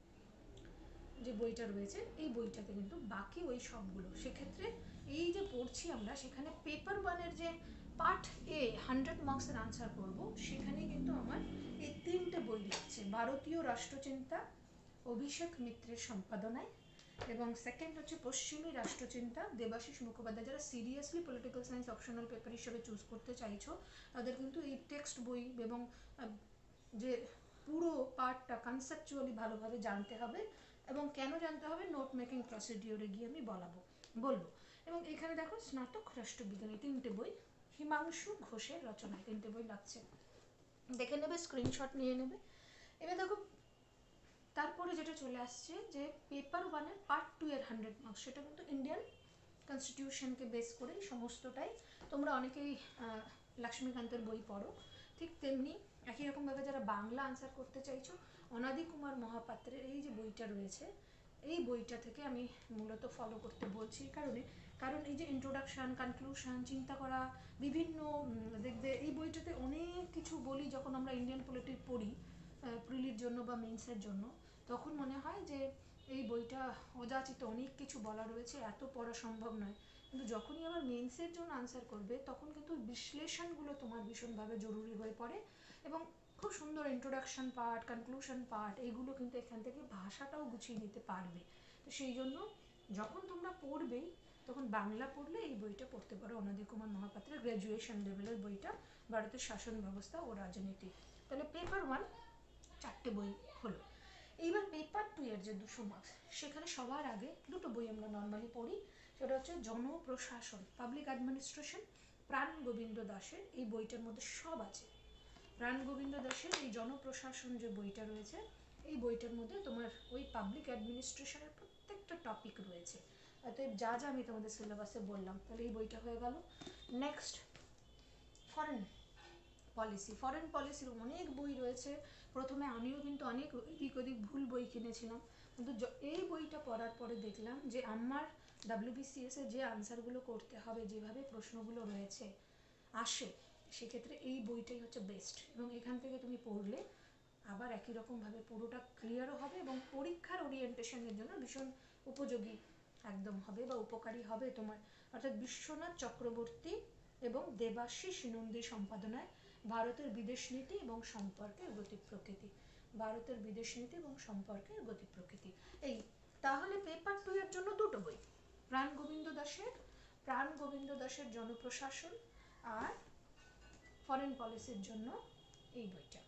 S1: যে বইটা রয়েছে এই বইটাতে কিন্তু বাকি ওই সবগুলো, সেক্ষেত্রে এই যে পড়ছি আমরা সেখানে পেপার ওয়ানের যে পার্ট এ 100 মার্কসের আনসার করব, সেখানে কিন্তু আমার এই 3টে বই লাগছে। ভারতীয় রাষ্ট্রচিন্তা অভিষেক মিত্রের সম্পাদনায়, এবং সেকেন্ড হচ্ছে পশ্চিমী রাষ্ট্রচিন্তা দেবাশিস মুখোপাধ্যায়। যারা seriously political science optional paper হিসেবে চুজ করতে চাইছো তাদের কিন্তু এই টেক্সট বই এবং যে পুরো পার্টটা কনসেপচুয়ালি ভালোভাবে জানতে হবে। এবং কেন জানতে হবে, নোট মেকিং প্রসিডিওরে গিয়ে আমি বলবো। এবং এখানে দেখো স্নাতক রাষ্ট্রবিজ্ঞান, এই 3টে বই হিমাংশু ঘোষের রচনায় 3টে বই লাগছে, দেখে নেবে, স্ক্রিনশট নিয়ে নেবে। এবার দেখো তারপরে যেটা চলে আসছে যে পেপার ওয়ানের পার্ট 2 এর 100 মার্কস, সেটা কিন্তু ইন্ডিয়ান কনস্টিটিউশনকে বেস করেই সমস্তটাই। তোমরা অনেকেই লক্ষ্মীকান্তের বই পড়ো, ঠিক তেমনি একই রকমভাবে যারা বাংলা আনসার করতে চাইছো অনাদি কুমার মহাপাত্রের এই যে বইটা রয়েছে, এই বইটা থেকে আমি মূলত ফলো করতে বলছি। কারণ এই যে ইন্ট্রোডাকশান, কনক্লুশন, চিন্তা করা, বিভিন্ন দেখবে এই বইটাতে অনেক কিছু বলি। যখন আমরা ইন্ডিয়ান পলিটিক্স পড়ি প্রিলির জন্য বা মেন্সের জন্য, তখন মনে হয় যে এই বইটা অযাচিত অনেক কিছু বলা রয়েছে, এত পড়া সম্ভব নয়। কিন্তু যখনই আবার মেন্সের জন্য আনসার করবে তখন কিন্তু বিশ্লেষণগুলো তোমার ভীষণভাবে জরুরি হয়ে পড়ে। এবং খুব সুন্দর ইন্ট্রোডাকশন পার্ট, কনক্লুশন পার্ট, এইগুলো কিন্তু এখান থেকে ভাষাটাও গুছিয়ে নিতে পারবে। তো সেই জন্য যখন তোমরা পড়বেই তখন বাংলা পড়লে এই বইটা পড়তে পারো, অনাদি কুমার মহাপাত্রের গ্র্যাজুয়েশন লেভেলের বইটা, ভারতের শাসন ব্যবস্থা ও রাজনীতি। তাহলে পেপার ওয়ান 4টে বই হলো। এইবার পেপার 2 এর যে 200 মার্কস, সেখানে সবার আগে দুটো বই আমরা নর্মালি পড়ি। সেটা হচ্ছে জনপ্রশাসন, পাবলিক অ্যাডমিনিস্ট্রেশন, প্রাণ গোবিন্দ দাসের। এই বইটার মধ্যে সব আছে। প্রাণ গোবিন্দ দাসের এই জনপ্রশাসন যে বইটা রয়েছে, এই বইটার মধ্যে তোমার ওই পাবলিক অ্যাডমিনিস্ট্রেশনের প্রত্যেকটা টপিক রয়েছে। অতএব যা যা আমি তোমাদের সিলেবাসে বললাম, তাহলে এই বইটা হয়ে গেল। Next, foreign policy. ফরেন পলিসির অনেক বই রয়েছে। প্রথমে আমিও কিন্তু অনেক এদিক ওদিক ভুল বই কিনেছিলাম, কিন্তু এই বইটা পড়ার পরে দেখলাম যে আমার WBCS এর যে আনসারগুলো করতে হবে, যেভাবে প্রশ্নগুলো রয়েছে আসে, সেক্ষেত্রে এই বইটাই হচ্ছে বেস্ট। এবং এখান থেকে তুমি পড়লে আবার একই রকমভাবে পুরোটা ক্লিয়ারও হবে এবং পরীক্ষার ওরিয়েন্টেশনের জন্য ভীষণ উপযোগী একদম হবে বা উপকারী হবে তোমার। অর্থাৎ বিশ্বনাথ চক্রবর্তী এবং দেবাশিস নন্দী সম্পাদনায় ভারতের বিদেশ নীতি এবং সম্পর্কের গতি প্রকৃতি। ভারতের বিদেশ নীতি এবং সম্পর্কের গতি প্রকৃতি। এই তাহলে পেপার 2 এর জন্য দুটো বই, প্রাণ গোবিন্দ দাসের জনপ্রশাসন, আর ফরেন পলিসির জন্য এই বইটা।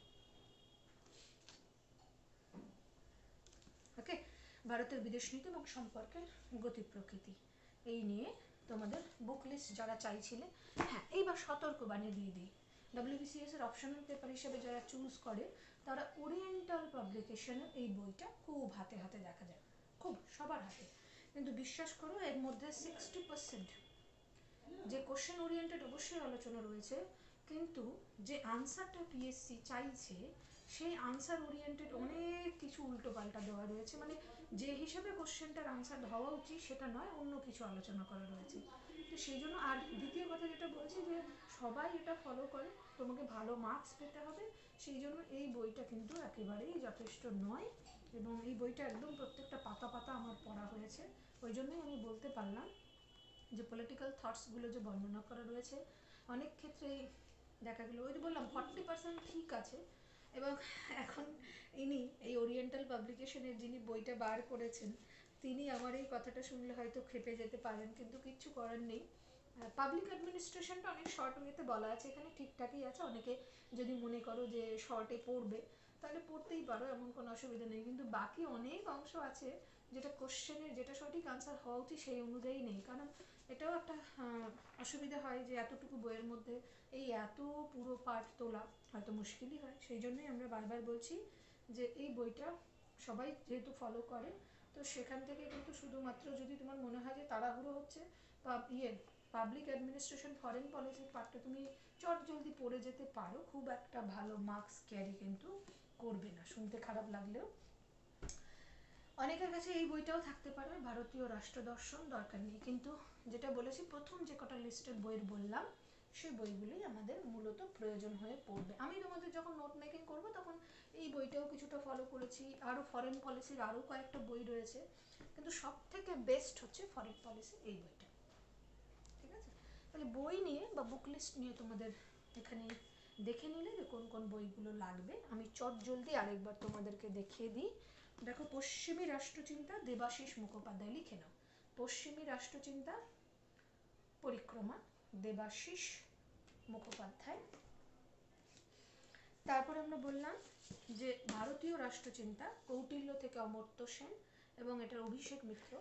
S1: ওকে, ভারতের বিদেশ নীতি এবং সম্পর্কের গতি প্রকৃতি, এই নিয়ে তোমাদের বুক লিস্ট যারা চাইছিলে। হ্যাঁ, এইবার সতর্কবাণী দিয়ে দিই, WBCS এর অপশনাল পেপার হিসেবে যারা চুজ করে, তারা ওরিয়েন্টাল পাবলিকেশনের এই বইটা খুব হাতে হাতে দেখা যায়, খুব সবার হাতে। কিন্তু বিশ্বাস করো, এর মধ্যে 60% যে কোশ্চেন ওরিয়েন্টেড অবশ্যই আলোচনা রয়েছে, কিন্তু যে আনসারটা পিএসসি চাইছে সেই আনসার ওরিয়েন্টেড অনেক কিছু উল্টো পাল্টা দেওয়া রয়েছে। মানে যে হিসাবে কোশ্চেনটার আনসার হওয়া উচিত সেটা নয়, অন্য কিছু আলোচনা করা রয়েছে। তো সেই জন্য, আর দ্বিতীয় কথা যেটা বলছি, যে সবাই এটা ফলো করে, তোমাকে ভালো মার্কস পেতে হবে, সেই জন্য এই বইটা কিন্তু একেবারেই যথেষ্ট নয়। এবং এই বইটা একদম প্রত্যেকটা পাতা পাতা আমার পড়া হয়েছে, ওই জন্যই আমি বলতে পারলাম যে পলিটিক্যাল থটসগুলো যে বর্ণনা করা রয়েছে, অনেক ক্ষেত্রেই দেখা গেলো, ওই যে বললাম 40% ঠিক আছে। এবং এখন ইনি এই ওরিয়েন্টাল পাবলিকেশনের যিনি বইটা বার করেছেন, তিনি আমার এই কথাটা শুনলে হয়তো খেপে যেতে পারেন, কিন্তু কিচ্ছু করার নেই। পাবলিক অ্যাডমিনিস্ট্রেশনটা অনেক শর্ট ওয়েতে বলা আছে, এখানে ঠিকঠাকই আছে। অনেকে যদি মনে করো যে শর্টে পড়বে, তাহলে পড়তেই পারো, এমন কোনো অসুবিধা নেই। কিন্তু বাকি অনেক অংশ আছে যেটা কোশ্চেনের, যেটা সঠিক আনসার হওয়া উচিত সেই অনুযায়ী নেই। কারণ এটাও একটা অসুবিধা হয় যে এতটুকু বইয়ের মধ্যে এই এত পুরো পার্ট তোলা হয়তো মুশকিলই হয়। সেই জন্যই আমরা বারবার বলছি যে এই বইটা সবাই যেহেতু ফলো করে, তো সেখান থেকে কিন্তু শুধুমাত্র যদি তোমার মনে হয় যে তাড়াহুড়ো হচ্ছে, বা পাবলিক অ্যাডমিনিস্ট্রেশন ফরেন পলিসির পার্টটা তুমি চট জলদি পড়ে যেতে পারো, খুব একটা ভালো মার্কস ক্যারি কিন্তু করবে না, শুনতে খারাপ লাগলেও। অনেকের কাছে এই বইটাও থাকতে পারে, ভারতীয় রাষ্ট্র দর্শন, দরকার নেই। কিন্তু যেটা বলেছি, প্রথম যে কটা লিস্টেড বইয়ের বললাম, সেই বইগুলোই আমাদের মূলত প্রয়োজন হয়ে পড়বে। আমি তোমাদের যখন নোট মেকিং করবো, তখন এই বইটাও কিছুটা ফলো করেছি। আরও ফরেন পলিসির আরও কয়েকটা বই রয়েছে, কিন্তু সব থেকে বেস্ট হচ্ছে ফরেন পলিসি এই বইটা। ঠিক আছে, তাহলে বই নিয়ে বা বুক লিস্ট নিয়ে তোমাদের এখানে দেখে নিলে যে কোন কোন বইগুলো লাগবে, আমি চট জলদি আরেকবার তোমাদেরকে দেখিয়ে দিই। দেখো, পশ্চিমী রাষ্ট্রচিন্তা, দেবাশিস মুখোপাধ্যায়, লিখে নাও, পশ্চিমী রাষ্ট্রচিন্তা পরিক্রমা, দেবাশিস মুখোপাধ্যায়। তারপরে আমরা বললাম যে ভারতীয় রাষ্ট্রচিন্তা, কৌটিল্য থেকে অমর্ত্য সেন এবং এটার অভিষেক মিত্র।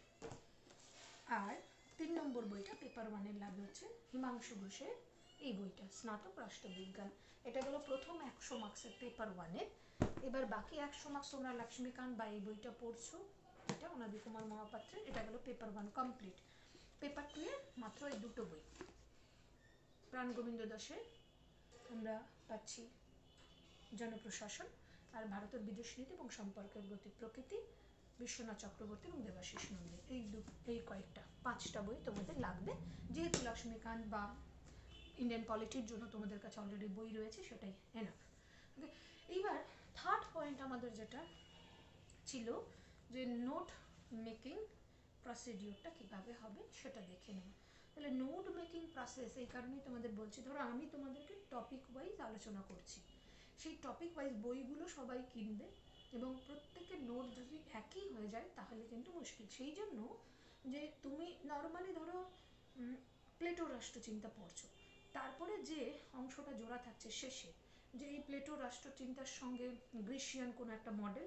S1: আর 3 নম্বর বইটা পেপার 1-এর লাগে হচ্ছে হিমাংশু ঘোষের এই বইটা, স্নাতক রাষ্ট্রবিজ্ঞান। এটা গেল প্রথম 100 মার্কসের পেপার 1-এর। এবার বাকি 100 মার্কস তোমরা লক্ষ্মীকান্ত বা এই বইটা পড়ছো, এটা অনাদি কুমার মহাপাত্রের, এটা গেল পেপার 1 কমপ্লিট। পেপার 2 এর মাত্র এই দুটো বই, প্রাণ গোবিন্দ দাসের আমরা পাচ্ছি জনপ্রশাসন, আর ভারতের বিদেশ নীতি এবং সম্পর্কের গতি প্রকৃতি, বিশ্বনাথ চক্রবর্তী এবং দেবাশিস নন্দী। এই কয়েকটা 5টা বই তোমাদের লাগবে, যেহেতু লক্ষ্মীকান্ত বা ইন্ডিয়ান পলিটির জন্য তোমাদের কাছে অলরেডি বই রয়েছে, সেটাই এনাফ। ওকে, এইবার থার্ড পয়েন্ট আমাদের যেটা ছিল, যে নোট মেকিং প্রসিডিওরটা কীভাবে হবে সেটা দেখে নেব। তাহলে নোট মেকিং প্রসেস এই কারণেই তোমাদের বলছি, ধরো আমি তোমাদেরকে টপিক ওয়াইজ আলোচনা করছি, সেই টপিক ওয়াইজ বইগুলো সবাই কিনবে এবং প্রত্যেকের নোট যদি একই হয়ে যায় তাহলে কিন্তু মুশকিল। সেই জন্য যে তুমি নর্মালি ধরো প্লেটো রাষ্ট্রচিন্তা পড়ছো, তারপরে যে অংশটা জোড়া থাকছে শেষে, যে এই প্লেটো রাষ্ট্রচিন্তার সঙ্গে গ্রিসিয়ান কোনো একটা মডেল,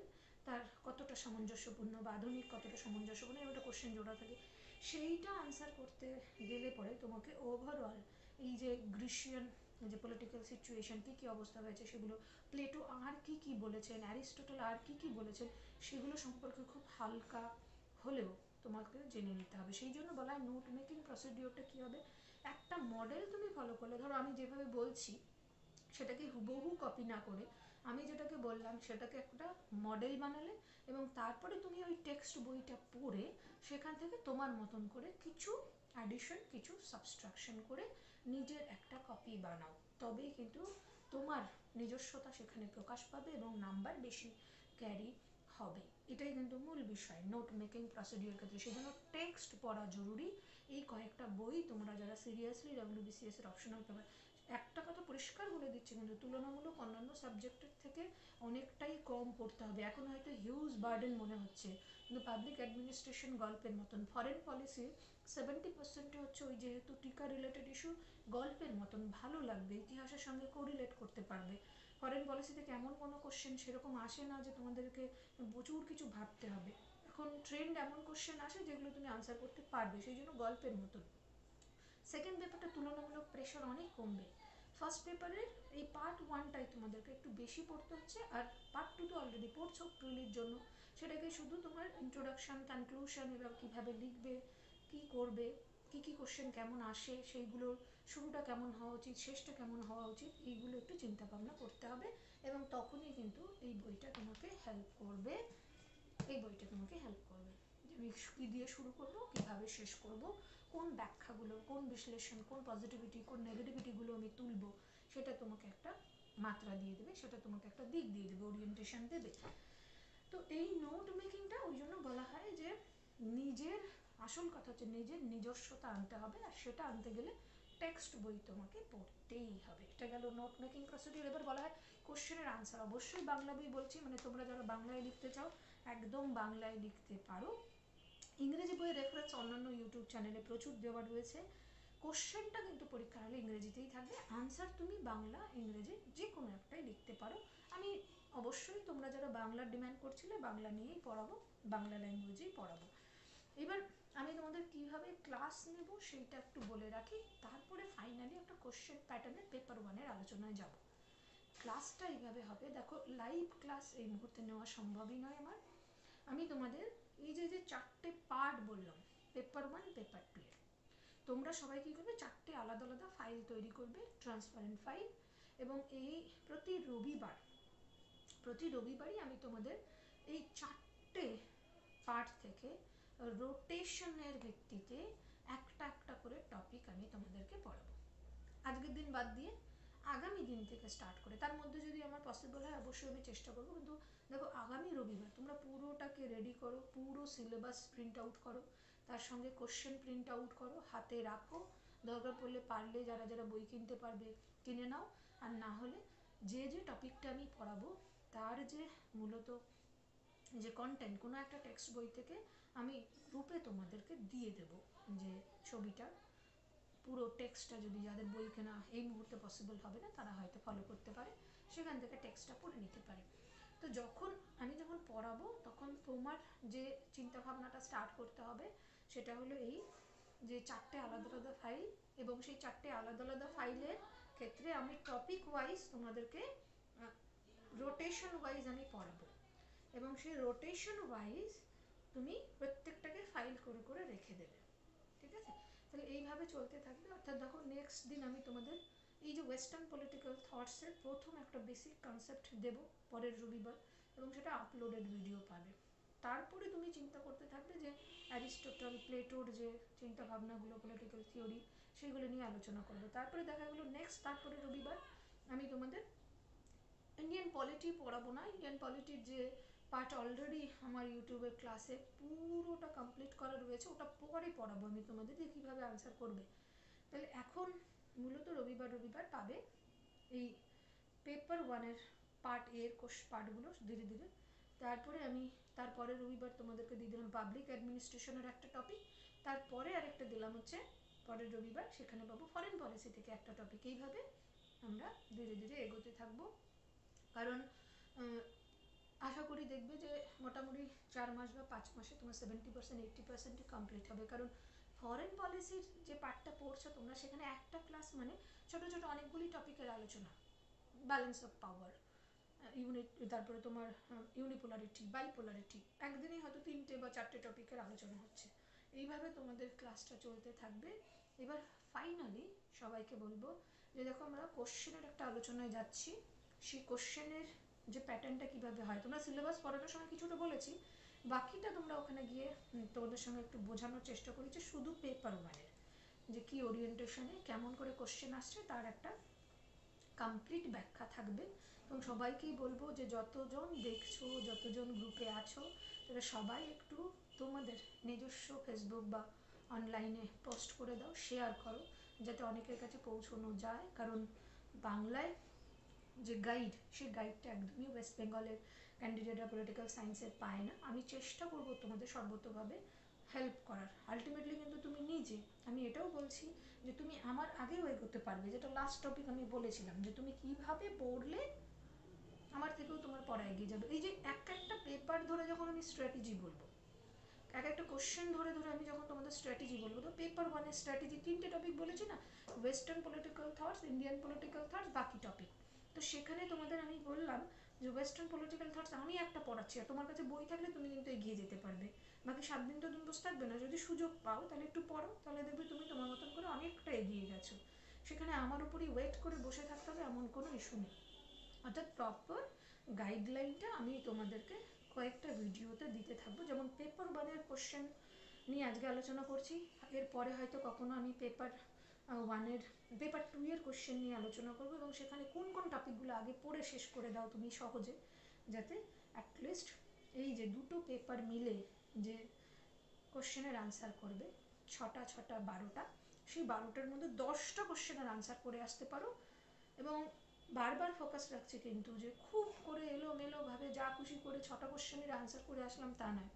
S1: তার কতটা সামঞ্জস্যপূর্ণ বা আধুনিক কতটা সামঞ্জস্যপূর্ণ, এরকম একটা কোশ্চেন জোড়া থাকে। সেইটা আনসার করতে গেলে পরে তোমাকে ওভারঅল এই যে গ্রিসিয়ান যে পলিটিক্যাল সিচুয়েশন কী কী অবস্থা হয়েছে সেগুলো, প্লেটো আর কি কি বলেছেন, অ্যারিস্টটল আর কি কি বলেছেন, সেগুলো সম্পর্কে খুব হালকা হলেও তোমাকে জেনে নিতে হবে। সেই জন্য বলা হয় নোট মেকিং প্রসিডিওরটা কী হবে, একটা মডেল তুমি ফলো করলে, ধরো আমি যেভাবে বলছি সেটাকে হুবহু কপি না করে আমি যেটাকে বললাম সেটাকে একটা মডেল বানালে, এবং তারপরে তুমি ওই টেক্সট বইটা পড়ে সেখান থেকে তোমার মতন করে কিছু অ্যাডিশন, কিছু সাবস্ট্রাকশন করে নিজের একটা কপি বানাও, তবেই কিন্তু তোমার নিজস্বতা সেখানে প্রকাশ পাবে এবং নাম্বার বেশি ক্যারি হবে। এটাই কিন্তু মূল বিষয় নোট মেকিং প্রসিডিওর ক্ষেত্রে। সেই জন্য টেক্সট পড়া জরুরি। এই কয়েকটা বই তোমরা যারা সিরিয়াসলি WBCS এর অপশনাল পেপার, একটা কথা পরিষ্কার বলে দিচ্ছি, কিন্তু তুলনামূলক অন্যান্য সাবজেক্টের থেকে অনেকটাই কম পড়তে হবে। এখন হয়তো হিউজ বার্ডেন মনে হচ্ছে, কিন্তু পাবলিক অ্যাডমিনিস্ট্রেশন গল্পের মতন, ফরেন পলিসি 70% হচ্ছে ওই যেহেতু টিকা রিলেটেড ইস্যু, গল্পের মতন ভালো লাগবে, ইতিহাসের সঙ্গে কোরিলেট করতে পারবে। ফরেন পলিসি থেকে এমন কোনো কোশ্চেন সেরকম আসে না যে তোমাদেরকে প্রচুর কিছু ভাবতে হবে। এখন ট্রেন্ড এমন কোশ্চেন আসে যেগুলো তুমি আনসার করতে পারবে, সেই জন্য গল্পের মতন। সেকেন্ড পেপারটা তুলনামূলক প্রেশার অনেক কমবে। ফার্স্ট পেপারের এই পার্ট 1টাই তোমাদেরকে একটু বেশি পড়তে হচ্ছে, আর পার্ট 2 তো অলরেডি পড়ছো প্রিলির জন্য, সেটাকে শুধু তোমার ইন্ট্রোডাকশন, কনক্লুশন, এবার কীভাবে লিখবে, কি করবে, কি কি কোশ্চেন কেমন আসে, সেইগুলোর শুরুটা কেমন হওয়া উচিত, শেষটা কেমন হওয়া উচিত, এইগুলো একটু চিন্তা ভাবনা করতে হবে, এবং তখনই কিন্তু এই বইটা তোমাকে হেল্প করবে। এই বইটা তোমাকে হেল্প করবে যে আমি কী দিয়ে শুরু করব, কীভাবে শেষ করব, কোন ব্যাখ্যাগুলো, কোন বিশ্লেষণ, কোন পজিটিভিটি, কোন নেগেটিভিটিগুলো আমি তুলব, সেটা তোমাকে একটা মাত্রা দিয়ে দেবে, সেটা তোমাকে একটা দিক দিয়ে দেবে, ওরিয়েন্টেশন দেবে। তো এই নোট মেকিংটা ওই জন্য বলা হয় যে নিজের আসল কথা হচ্ছে নিজের নিজস্বতা আনতে হবে, আর সেটা আনতে গেলে টেক্সট বই তোমাকে পড়তেই হবে। এটা গেল নোট মেকিং প্রসিডিওর। এবার বলা হয় কোশ্চেনের আনসার, অবশ্যই বাংলা বই বলছি, মানে তোমরা যারা বাংলায় লিখতে চাও একদম বাংলায় লিখতে পারো। ইংরেজি বইয়ের রেফারেন্স অন্যান্য ইউটিউব চ্যানেলে প্রচুর দেওয়া রয়েছে। কোশ্চেনটা কিন্তু পরীক্ষা হলে ইংরেজিতেই থাকবে, আনসার তুমি বাংলা ইংরেজি যে কোনো একটাই লিখতে পারো। আমি অবশ্যই তোমরা যারা বাংলার ডিমান্ড করছিলে বাংলা নিয়েই পড়াবো, বাংলা ল্যাঙ্গুয়েজেই পড়াবো। এবার আমি তোমাদের কিভাবে ক্লাস নেব সেইটা একটু বলে রাখি, তারপরে ফাইনালি একটা কোশ্চেন প্যাটার্নের পেপার 1-এর আলোচনায় যাব। ক্লাসটা এইভাবে হবে, দেখো লাইভ ক্লাস এই মুহূর্তে নেওয়া সম্ভবই নয় আমার। আমি তোমাদের এই যে যে 4টে পার্ট বললাম, পেপার 1, পেপার 2 এর, তোমরা সবাই কী করবে, 4টে আলাদা আলাদা ফাইল তৈরি করবে, ট্রান্সপারেন্ট ফাইল, এবং এই প্রতি রবিবারই আমি তোমাদের এই 4টে পার্ট থেকে রোটেশনের ভিত্তিতে একটা একটা করে টপিক আমি তোমাদেরকে পড়াবো। আজকের দিন বাদ দিয়ে আগামী দিন থেকে স্টার্ট করে, তার মধ্যে যদি আমার পসিবল হয় অবশ্যই আমি চেষ্টা করবো, কিন্তু দেখো আগামী রবিবার তোমরা পুরোটাকে রেডি করো, পুরো সিলেবাস প্রিন্ট আউট করো, তার সঙ্গে কোশ্চেন প্রিন্ট আউট করো, হাতে রাখো, দরকার পড়লে পারলে যারা যারা বই কিনতে পারবে কিনে নাও, আর না হলে যে যে টপিকটা আমি পড়াবো তার যে মূলত যে কন্টেন্ট কোনো একটা টেক্সট বই থেকে আমি রূপে তোমাদেরকে দিয়ে দেব, যে ছবিটা পুরো টেক্সটটা যদি যাদের বই কেনা এই মুহূর্তে পসিবল হবে না তারা হয়তো ফলো করতে পারে, সেখান থেকে টেক্সটটা পড়ে নিতে পারে। তো আমি যখন পড়াবো তখন তোমার যে চিন্তাভাবনাটা স্টার্ট করতে হবে সেটা হলো এই যে 4টে আলাদা আলাদা ফাইল, এবং সেই 4টে আলাদা আলাদা ফাইলের ক্ষেত্রে আমি টপিক ওয়াইজ তোমাদেরকে রোটেশন ওয়াইজ আমি পড়াবো, এবং সেই রোটেশন ওয়াইজ তুমি প্রত্যেকটাকে ফাইল করে করে রেখে দেবে, ঠিক আছে? তাহলে এইভাবে চলতে থাকবে। অর্থাৎ দেখো নেক্সট দিন আমি তোমাদের এই যে ওয়েস্টার্ন পলিটিক্যাল থটসের প্রথম একটা বেসিক কনসেপ্ট দেব পরের রবিবার, এবং সেটা আপলোডেড ভিডিও পাবে। তারপরে তুমি চিন্তা করতে থাকবে যে অ্যারিস্টটল, প্লেটোর যে চিন্তা ভাবনাগুলো, পলিটিক্যাল থিওরি, সেইগুলো নিয়ে আলোচনা করবো। তারপরে দেখা গেলো তারপরে রবিবার আমি তোমাদের ইন্ডিয়ান পলিটি পড়াবো না, ইন্ডিয়ান পলিটির যে পার্ট অলরেডি আমার ইউটিউবের ক্লাসে পুরোটা কমপ্লিট করা রয়েছে, ওটা পরে পড়াবো আমি তোমাদের যে কীভাবে আনসার করবে। তাহলে এখন মূলত রবিবার পাবে এই পেপার 1-এর পার্ট এর পার্টগুলো ধীরে ধীরে। তারপরে আমি তারপরে রবিবার তোমাদেরকে দিয়ে দিলাম পাবলিক অ্যাডমিনিস্ট্রেশনের একটা টপিক, তারপরে আরেকটা দিলাম হচ্ছে পরের রবিবার, সেখানে পাবো ফরেন পলিসি থেকে একটা টপিক। এইভাবে আমরা ধীরে ধীরে এগোতে থাকবো, কারণ আশা করি দেখবে যে মোটামুটি 4 মাস বা 5 মাসে তোমার 70% 80% কমপ্লিট হবে। কারণ ফরেন পলিসির যে পার্টটা পড়ছো তোমরা, সেখানে একটা ক্লাস মানে ছোট ছোট অনেকগুলি টপিকের আলোচনা, ব্যালেন্স অফ পাওয়ার, ইউনিট, তারপরে তোমার ইউনিপোলারিটি, বাইপোলারিটি, একদিনেই হয়তো 3টে বা 4টে টপিকের আলোচনা হচ্ছে। এইভাবে তোমাদের ক্লাসটা চলতে থাকবে। এবার ফাইনালি সবাইকে বলবো যে দেখো আমরা কোশ্চেনের একটা আলোচনায় যাচ্ছি। সেই কোশ্চেনের যে প্যাটার্নটা কীভাবে হয়, তোমরা সিলেবাস পড়ানোর সময় কিছুটা বলেছি, বাকিটা তোমরা ওখানে গিয়ে তোমাদের সঙ্গে একটু বোঝানোর চেষ্টা করেছি। শুধু পেপার ওয়ানের যে কী ওরিয়েন্টেশনে কেমন করে কোশ্চেন আসছে তার একটা কমপ্লিট ব্যাখ্যা থাকবে। এবং সবাইকেই বলবো যে যতজন দেখছো, যতজন গ্রুপে আছো, তারা সবাই একটু তোমাদের নিজস্ব ফেসবুক বা অনলাইনে পোস্ট করে দাও, শেয়ার করো, যাতে অনেকের কাছে পৌঁছানো যায়। কারণ বাংলায় যে গাইড, সেই গাইডটা একদমই ওয়েস্ট বেঙ্গলের ক্যান্ডিডেটরা পলিটিক্যাল সায়েন্সের পায় না। আমি চেষ্টা করব তোমাদের সর্বতোভাবে হেল্প করার। আলটিমেটলি কিন্তু তুমি নিজে, আমি এটাও বলছি যে তুমি আমার আগেও এগোতে পারবে, যেটা লাস্ট টপিক আমি বলেছিলাম যে তুমি কিভাবে পড়লে আমার থেকেও তোমার পড়া এগিয়ে যাবে। এই যে একটা পেপার ধরে যখন আমি স্ট্র্যাটেজি বলবো, একটা কোশ্চেন ধরে ধরে আমি যখন তোমাদের স্ট্র্যাটেজি বলবো, তো পেপার ওয়ানের স্ট্র্যাটেজি 3টে টপিক বলেছি না, western political thoughts, Indian political thoughts, বাকি টপিক। তো সেখানে তোমাদের আমি বললাম যে ওয়েস্টার্ন পলিটিক্যাল থটস আমি একটা পড়াচ্ছি, আর তোমার কাছে বই থাকলে তুমি কিন্তু এগিয়ে যেতে পারবে। বাকি 7 দিন তো তুমি বসে থাকবে না, যদি সুযোগ পাও তাহলে একটু পড়ো, তাহলে দেখবে তুমি তোমার মতন করে অনেকটা এগিয়ে গেছো। সেখানে আমার উপরই ওয়েট করে বসে থাকতে হবে এমন কোনো ইস্যু নেই। অর্থাৎ প্রপার গাইডলাইনটা আমি তোমাদেরকে কয়েকটা ভিডিওতে দিতে থাকবো। যেমন পেপার ওয়ানের কোশ্চেন নিয়ে আজকে আলোচনা করছি, এরপরে হয়তো কখনো আমি পেপার ওয়ানের, পেপার 2 এর কোশ্চেন নিয়ে আলোচনা করবো, এবং সেখানে কোন কোন টপিকগুলো আগে পড়ে শেষ করে দাও তুমি সহজে, যাতে অ্যাটলিস্ট এই যে দুটো পেপার মিলে যে কোশ্চেনের আনসার করবে 6টা 6টা 12টা, সেই 12টার মধ্যে 10টা কোশ্চেনের আনসার করে আসতে পারো। এবং বারবার ফোকাস রাখছি কিন্তু যে খুব করে এলোমেলোভাবে যা খুশি করে 6টা কোশ্চেনের আনসার করে আসলাম তা নয়।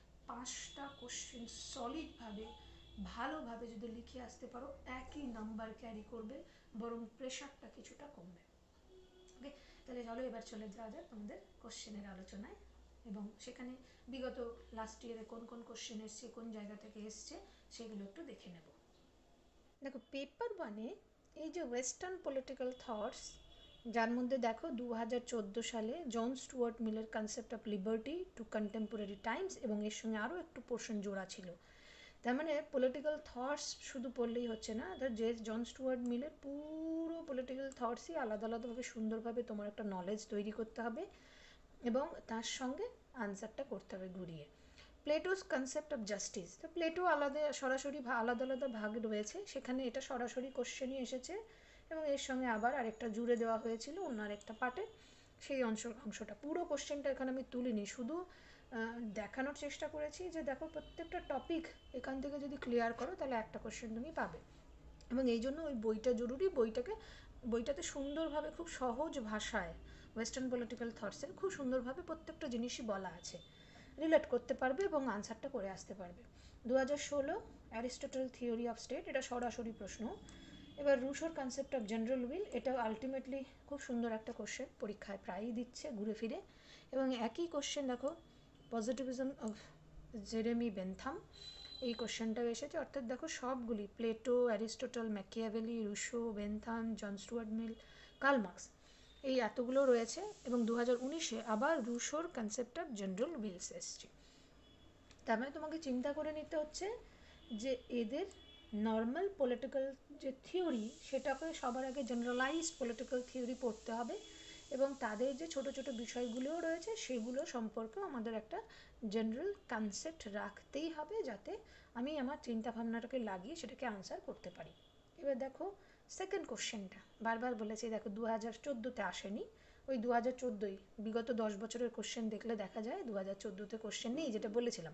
S1: 5টা কোশ্চেন সলিডভাবে ভালোভাবে যদি লিখে আসতে পারো, একই নাম্বার ক্যারি করবে, বরং প্রেশারটা কিছুটা কমবে। ওকে, তাহলে চলো এবার চলে যাওয়া যাক তোমাদের কোশ্চেনের আলোচনায়, এবং সেখানে বিগত লাস্ট ইয়ারে কোন কোন কোশ্চেন এসছে, কোন জায়গা থেকে এসছে, সেগুলো একটু দেখে নেব। দেখো পেপার ওয়ানে এই যে ওয়েস্টার্ন পলিটিক্যাল থটস, যার মধ্যে দেখো 2014 সালে জন স্টুয়ার্ট মিলের concept of liberty to contemporary times, এবং এর সঙ্গে আরও একটু পোর্শন জোড়া ছিল। তার মানে পলিটিক্যাল থটস শুধু পড়লেই হচ্ছে না, যে জন স্টুয়ার্ট মিলের পুরো পলিটিক্যাল থটসই আলাদা আলাদাভাবে সুন্দরভাবে তোমার একটা নলেজ তৈরি করতে হবে, এবং তার সঙ্গে আনসারটা করতে হবে ঘুরিয়ে। প্লেটোস কনসেপ্ট অফ জাস্টিস, তো প্লেটো আলাদা সরাসরি আলাদা আলাদা ভাগ রয়েছে, সেখানে এটা সরাসরি কোশ্চেনই এসেছে, এবং এর সঙ্গে আবার আরেকটা জুড়ে দেওয়া হয়েছিল অন্য আরেকটা পার্টে। সেই অংশটা পুরো কোশ্চেনটা এখানে আমি তুলিনি, শুধু দেখানোর চেষ্টা করেছি যে দেখো প্রত্যেকটা টপিক এখান থেকে যদি ক্লিয়ার করো তাহলে একটা কোশ্চেন তুমি পাবে। এবং এই জন্য ওই বইটা জরুরি, বইটাতে সুন্দরভাবে খুব সহজ ভাষায় ওয়েস্টার্ন পলিটিক্যাল থটসের খুব সুন্দরভাবে প্রত্যেকটা জিনিসই বলা আছে, রিলেট করতে পারবে এবং আনসারটা করে আসতে পারবে। 2016 অ্যারিস্টটল থিওরি অফ স্টেট, এটা সরাসরি প্রশ্ন। এবার রুশোর কনসেপ্ট অফ জেনারেল উইল, এটা আলটিমেটলি খুব সুন্দর একটা কোশ্চেন, পরীক্ষায় প্রায়ই দিচ্ছে ঘুরে ফিরে। এবং একই কোশ্চেন দেখো পজিটিভিজম অফ জেরেমি বেনথাম, এই কোশ্চেনটাও এসেছে। অর্থাৎ দেখো সবগুলি Plato, Aristotle, Machiavelli, Rousseau, Bentham, John Stuart Mill, Karl Marx, এই এতগুলো রয়েছে। এবং 2019-এ আবার রুশোর কনসেপ্ট অফ জেনারেল উইলস এসছে। তার মানে তোমাকে চিন্তা করে নিতে হচ্ছে যে এদের নর্মাল পলিটিক্যাল যে থিওরি, সেটাকে সবার আগে জেনারেলাইজড পলিটিক্যাল থিওরি পড়তে হবে, এবং তাদের যে ছোট ছোট বিষয়গুলোও রয়েছে সেগুলো সম্পর্কেও আমাদের একটা জেনারেল কনসেপ্ট রাখতেই হবে, যাতে আমি আমার চিন্তাভাবনাটাকে লাগিয়ে সেটাকে আনসার করতে পারি। এবার দেখো সেকেন্ড কোশ্চেনটা, বারবার বলেছি দেখো 2014-তে আসেনি, ওই 2014-ই, বিগত 10 বছরের কোশ্চেন দেখলে দেখা যায় 2014-তে কোশ্চেন নেই, যেটা বলেছিলাম।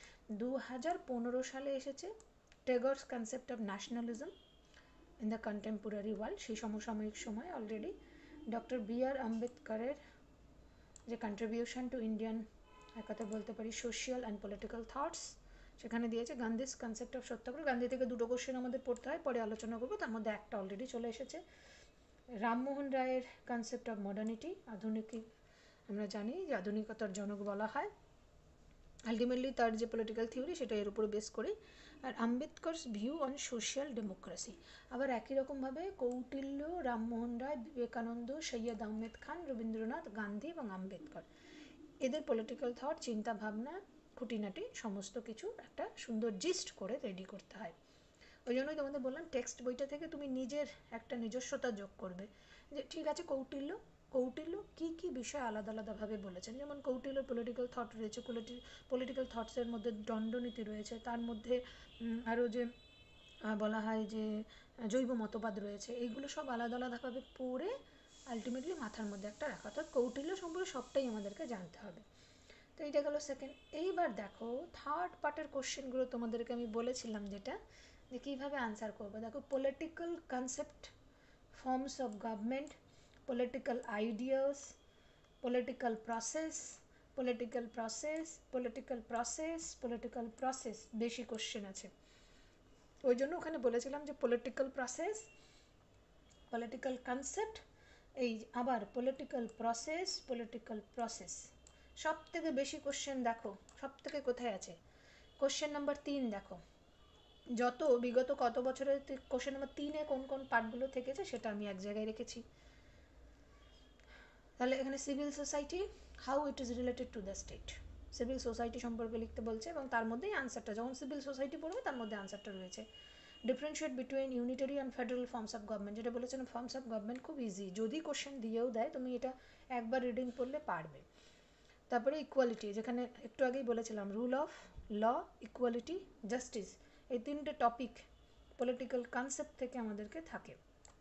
S1: 2015 সালে এসেছে Tagore's concept of nationalism in the contemporary world, সেই সমসাময়িক সময় অলরেডি ডক্টর বি.আর. আম্বেদকরের যে কন্ট্রিবিউশন টু ইন্ডিয়ান, এক কথা বলতে পারি সোশিয়াল অ্যান্ড পলিটিক্যাল থটস, সেখানে দিয়েছে গান্ধীস কনসেপ্ট অফ সত্যাগ্রহ। গান্ধী থেকে দুটো কোশ্চেন আমাদের পড়তে হয়, পরে আলোচনা করবো, তার মধ্যে একটা অলরেডি চলে এসেছে। রামমোহন রায়ের কনসেপ্ট অফ মডার্নিটি, আমরা জানি যে আধুনিকতার জনক বলা হয়। আলটিমেটলি তার যে পলিটিক্যাল থিওরি সেটা এর উপরে বেস করে। আর Ambedkar's view on social democracy, আবার একই রকমভাবে কৌটিল্য, রামমোহন রায়, বিবেকানন্দ, সৈয়দ আহমেদ খান, রবীন্দ্রনাথ, গান্ধী এবং আম্বেদকর, এদের পলিটিক্যাল থট, চিন্তা ভাবনা, খুঁটিনাটি সমস্ত কিছু একটা সুন্দর জিস্ট করে রেডি করতে হয়। ওই জন্যই তোমাদের বললাম টেক্সট বইটা থেকে তুমি নিজের একটা নিজস্বতা যোগ করবে, যে ঠিক আছে কৌটিল্য কী কী বিষয় আলাদা আলাদাভাবে বলেছেন। যেমন কৌটিল্যর পলিটিক্যাল থট রয়েছে, পলিটিক্যাল থটসের মধ্যে দণ্ডনীতি রয়েছে, তার মধ্যে আরও যে বলা হয় যে জৈব মতবাদ রয়েছে, এইগুলো সব আলাদা আলাদাভাবে পড়ে আলটিমেটলি মাথার মধ্যে একটা রাখা। অর্থাৎ কৌটিল্য সম্পর্কে সবটাই আমাদেরকে জানতে হবে। তো এইটা গেল সেকেন্ড। এইবার দেখো থার্ড পার্টের কোশ্চেনগুলো তোমাদেরকে আমি বলেছিলাম যেটা, যে কীভাবে আনসার করবো। দেখো political concept, forms of government, political ideas, political process, political process, political process, political process, বেশি কোশ্চেন আছে। ওই জন্য ওখানে বলেছিলাম যে পলিটিক্যাল প্রসেস, পলিটিক্যাল কনসেপ্ট, এই আবার পলিটিক্যাল প্রসেস, পলিটিক্যাল প্রসেস। সব থেকে বেশি কোশ্চেন দেখো সব থেকে কোথায় আছে, কোশ্চেন নাম্বার 3 দেখো। যত বিগত কত বছরের কোশ্চেন নাম্বার 3-এ কোন কোন পার্টগুলো থেকেছে সেটা আমি এক জায়গায় রেখেছি। তাহলে এখানে civil society, how it is related to the state, civil society সম্পর্কে লিখতে বলছে এবং তার মধ্যেই আনসারটা, যখন সিভিল সোসাইটি পড়বে তার মধ্যে আনসারটা রয়েছে। Differentiate between unitary and federal forms of government, যেটা বলেছেন ফর্মস অফ গভর্নমেন্ট খুব ইজি, যদি কোশ্চেন দিয়েও দেয় তুমি এটা একবার রিডিং পড়লে পারবে। তারপরে ইকুয়ালিটি, যেখানে একটু আগেই বলেছিলাম rule of law, equality, justice, এই তিনটে টপিক পলিটিক্যাল কনসেপ্ট থেকে আমাদেরকে থাকে।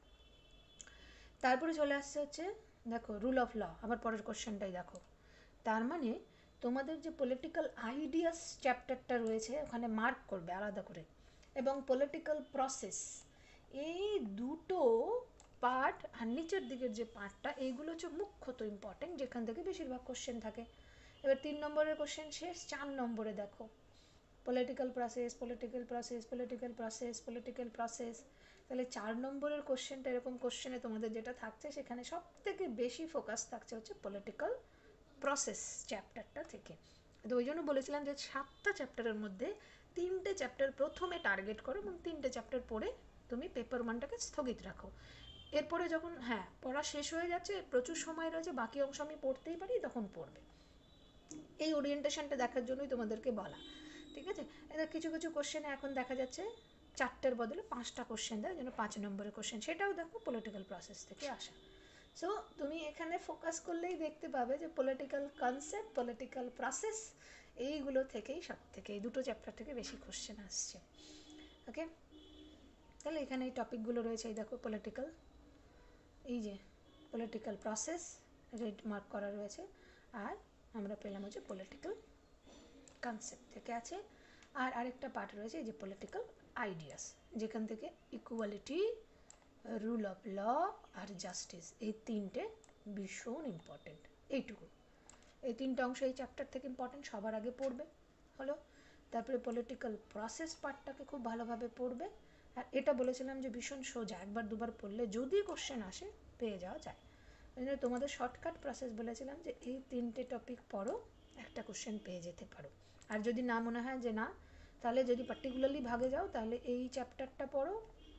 S1: তারপরে চলে আসছে হচ্ছে দেখো রুল অফ ল, আবার পরের কোশ্চেনটাই দেখো। তার মানে তোমাদের যে পলিটিক্যাল আইডিয়াস চ্যাপ্টারটা রয়েছে ওখানে মার্ক করবে আলাদা করে, এবং পলিটিক্যাল প্রসেস, এই দুটো পার্ট আর নিচের দিকের যে পার্টটা, এইগুলো হচ্ছে মুখ্যত ইম্পর্টেন্ট, যেখান থেকে বেশিরভাগ কোশ্চেন থাকে। এবার 3 নম্বরের কোশ্চেন শেষ। 4 নম্বরে দেখো political process, political process, political process, political process. তাহলে 4 নম্বরের কোশ্চেনটা এরকম কোশ্চেনে তোমাদের যেটা থাকছে সেখানে সব থেকে বেশি ফোকাস থাকছে হচ্ছে পলিটিক্যাল প্রসেস চ্যাপ্টারটা থেকে। তো ওই জন্য বলেছিলাম যে 7টা চ্যাপ্টারের মধ্যে 3টে চ্যাপ্টার প্রথমে টার্গেট করো এবং 3টে চ্যাপ্টার পড়ে তুমি পেপার 1টাকে স্থগিত রাখো। এরপরে যখন পড়া শেষ হয়ে যাচ্ছে, প্রচুর সময় রয়েছে, বাকি অংশ আমি পড়তেই পারি, তখন পড়বে। এই ওরিয়েন্টেশনটা দেখার জন্যই তোমাদেরকে বলা, ঠিক আছে। এবার কিছু কিছু কোশ্চেনে এখন দেখা যাচ্ছে 4টের বদলে 5টা কোশ্চেন দেয়, যেন 5 নম্বরের কোশ্চেন, সেটাও দেখো পলিটিক্যাল প্রসেস থেকে আসা। সো তুমি এখানে ফোকাস করলেই দেখতে পাবে যে পলিটিক্যাল কনসেপ্ট, পলিটিক্যাল প্রসেস, এইগুলো থেকেই সব থেকে, এই দুটো চ্যাপ্টার থেকে বেশি কোশ্চেন আসছে। ওকে, তাহলে এখানে এই টপিকগুলো রয়েছে, এই দেখো পলিটিক্যাল, এই যে পলিটিক্যাল প্রসেস রেড মার্ক করা রয়েছে, আর আমরা পেলাম হচ্ছে পলিটিক্যাল কনসেপ্ট থেকে আছে। আর আরেকটা পার্ট রয়েছে এই যে পলিটিক্যাল আইডিয়াস, যেখান থেকে ইকুয়ালিটি, রুল অফ ল আর জাস্টিস, এই 3টে ভীষণ ইম্পর্টেন্ট। এইটুকু, এই 3টে অংশ এই চ্যাপ্টার থেকে ইম্পর্টেন্ট, সবার আগে পড়বে হলো। তারপরে পলিটিক্যাল প্রসেস পার্টটাকে খুব ভালোভাবে পড়বে। আর এটা বলেছিলাম যে ভীষণ সোজা, একবার দুবার পড়লে যদি কোশ্চেন আসে পেয়ে যাওয়া যায়। ওই জন্য তোমাদের শর্টকাট প্রসেস বলেছিলাম যে এই 3টে টপিক পড়ো, একটা কোশ্চেন পেয়ে যেতে পারো। আর যদি না মনে হয় যে না, তাহলে যদি পার্টিকুলারলি ভাগে যাও তাহলে এই চ্যাপ্টারটা পড়ো,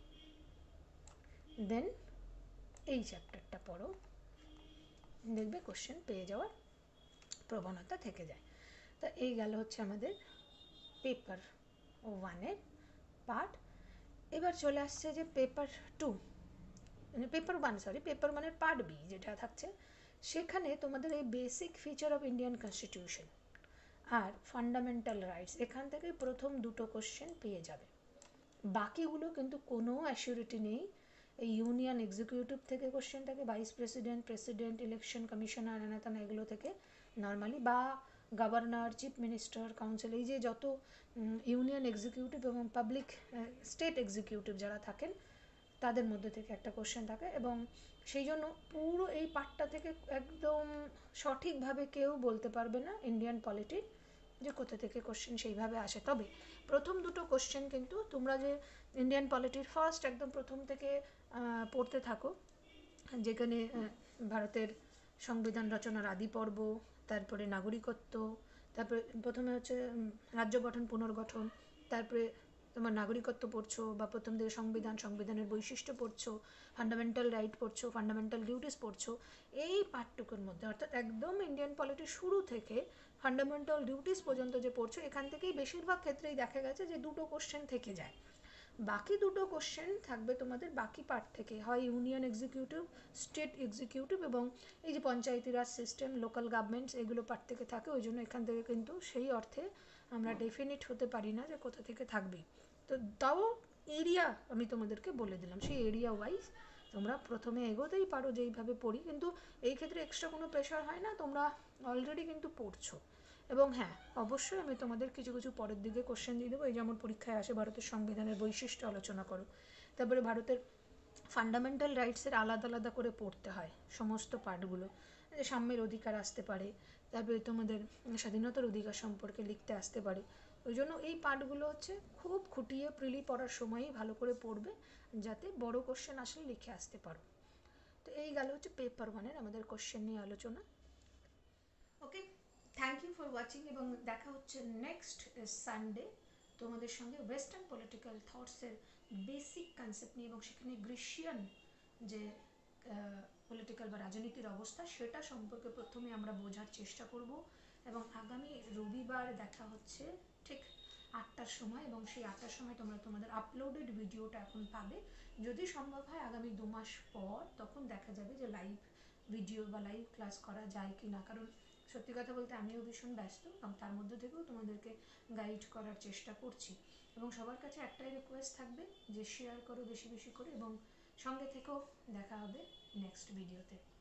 S1: দেন এই চ্যাপ্টারটা পড়ো, দেখবে কোশ্চেন পেয়ে যাওয়ার প্রবণতা থেকে যায়। তা এই গেল হচ্ছে আমাদের পেপার 1-এর পার্ট। এবার চলে আসছে যে পেপার 2, মানে পেপার 1-এর পার্ট বি যেটা থাকছে, সেখানে তোমাদের এই basic feature of Indian constitution আর ফান্ডামেন্টাল রাইটস, এখান থেকে প্রথম দুটো কোশ্চেন পেয়ে যাবে। বাকিগুলো কিন্তু কোনো অ্যাসিউরিটি নেই, এই ইউনিয়ন এক্সিকিউটিভ থেকে কোশ্চেন থাকে, vice president, president, election commissioner, এনাতানা এগুলো থেকে নর্মালি, বা গভর্নর, চিফ মিনিস্টার, কাউন্সিল, এই যে যত ইউনিয়ন এক্সিকিউটিভ এবং পাবলিক স্টেট এক্সিকিউটিভ যারা থাকেন তাদের মধ্যে থেকে একটা কোশ্চেন থাকে। এবং সেই জন্য পুরো এই পার্টটা থেকে একদম সঠিকভাবে কেউ বলতে পারবে না ইন্ডিয়ান পলিটির যে কোথা থেকে কোশ্চেন সেইভাবে আসে। তবে প্রথম দুটো কোশ্চেন কিন্তু তোমরা যে ইন্ডিয়ান পলিটির ফার্স্ট একদম প্রথম থেকে পড়তে থাকো, যেখানে ভারতের সংবিধান রচনার আদি পর্ব, তারপরে নাগরিকত্ব, তারপরে প্রথমে হচ্ছে রাজ্য গঠন পুনর্গঠন, তারপরে তোমার নাগরিকত্ব পড়ছো বা প্রথম দিকে সংবিধানের বৈশিষ্ট্য পড়ছো, ফান্ডামেন্টাল রাইট পড়ছো, ফান্ডামেন্টাল ডিউটিস পড়ছো। এই পাঠটুকুর মধ্যে অর্থাৎ একদম ইন্ডিয়ান পলিটির শুরু থেকে ফান্ডামেন্টাল ডিউটিস পর্যন্ত যে পড়ছো, এখান থেকেই বেশিরভাগ ক্ষেত্রেই দেখা গেছে যে দুটো কোশ্চেন থেকে যায়। বাকি দুটো কোশ্চেন থাকবে তোমাদের বাকি পার্ট থেকে, হয় ইউনিয়ন এক্সিকিউটিভ, স্টেট এক্সিকিউটিভ এবং এই যে panchayati raj system, local governments, এগুলো পার্ট থেকে থাকে। ওই জন্য এখান থেকে কিন্তু সেই অর্থে আমরা ডেফিনিট হতে পারি না যে কোথা থেকে থাকবে। তো তাও এরিয়া আমি তোমাদেরকে বলে দিলাম, সেই এরিয়া ওয়াইজ তোমরা প্রথমে এগোতেই পারো যেইভাবে পড়ি, কিন্তু এই ক্ষেত্রে এক্সট্রা কোনো প্রেশার হয় না, তোমরা অলরেডি কিন্তু পড়ছো। এবং হ্যাঁ, অবশ্যই আমি তোমাদের কিছু কিছু পরের দিকে কোশ্চেন দিয়ে দেবো। এই যেমন পরীক্ষায় আসে ভারতের সংবিধানের বৈশিষ্ট্য আলোচনা করো, তারপরে ভারতের ফান্ডামেন্টাল রাইটসের আলাদা আলাদা করে পড়তে হয় সমস্ত পার্টগুলো, সাম্যের অধিকার আসতে পারে, তারপরে তোমাদের স্বাধীনতার অধিকার সম্পর্কে লিখতে আসতে পারে। ওই জন্য এই পার্টগুলো হচ্ছে খুব খুঁটিয়ে প্রিলি পড়ার সময়ই ভালো করে পড়বে, যাতে বড় কোশ্চেন আসলে লিখে আসতে পারো। তো এই গেল হচ্ছে পেপার ওয়ানের আমাদের কোশ্চেন নিয়ে আলোচনা। Okay, thank you for watching, এবং দেখা হচ্ছে নেক্সট সানডে তোমাদের সঙ্গে ওয়েস্টার্ন পলিটিক্যাল থটসের বেসিক কনসেপ্ট নিয়ে, এবং সেখানে গ্রীসিয়ান যে পলিটিক্যাল বা রাজনীতির অবস্থা সেটা সম্পর্কে প্রথমে আমরা বোঝার চেষ্টা করব। এবং আগামী রবিবার দেখা হচ্ছে ঠিক 8টার সময়, এবং সেই 8টার সময় তোমরা তোমাদের আপলোডেড ভিডিওটা এখন পাবে। যদি সম্ভব হয় আগামী 2 মাস পর তখন দেখা যাবে যে লাইভ ভিডিও বা লাইভ ক্লাস করা যায় কি না, কারণ সত্যি কথা বলতে আমিও ভীষণ ব্যস্ত, এবং তার মধ্যে থেকেও তোমাদেরকে গাইড করার চেষ্টা করছি। এবং সবার কাছে একটাই রিকোয়েস্ট থাকবে যে শেয়ার করো বেশি বেশি করে, এবং সঙ্গে থেকেও দেখা হবে নেক্সট ভিডিওতে।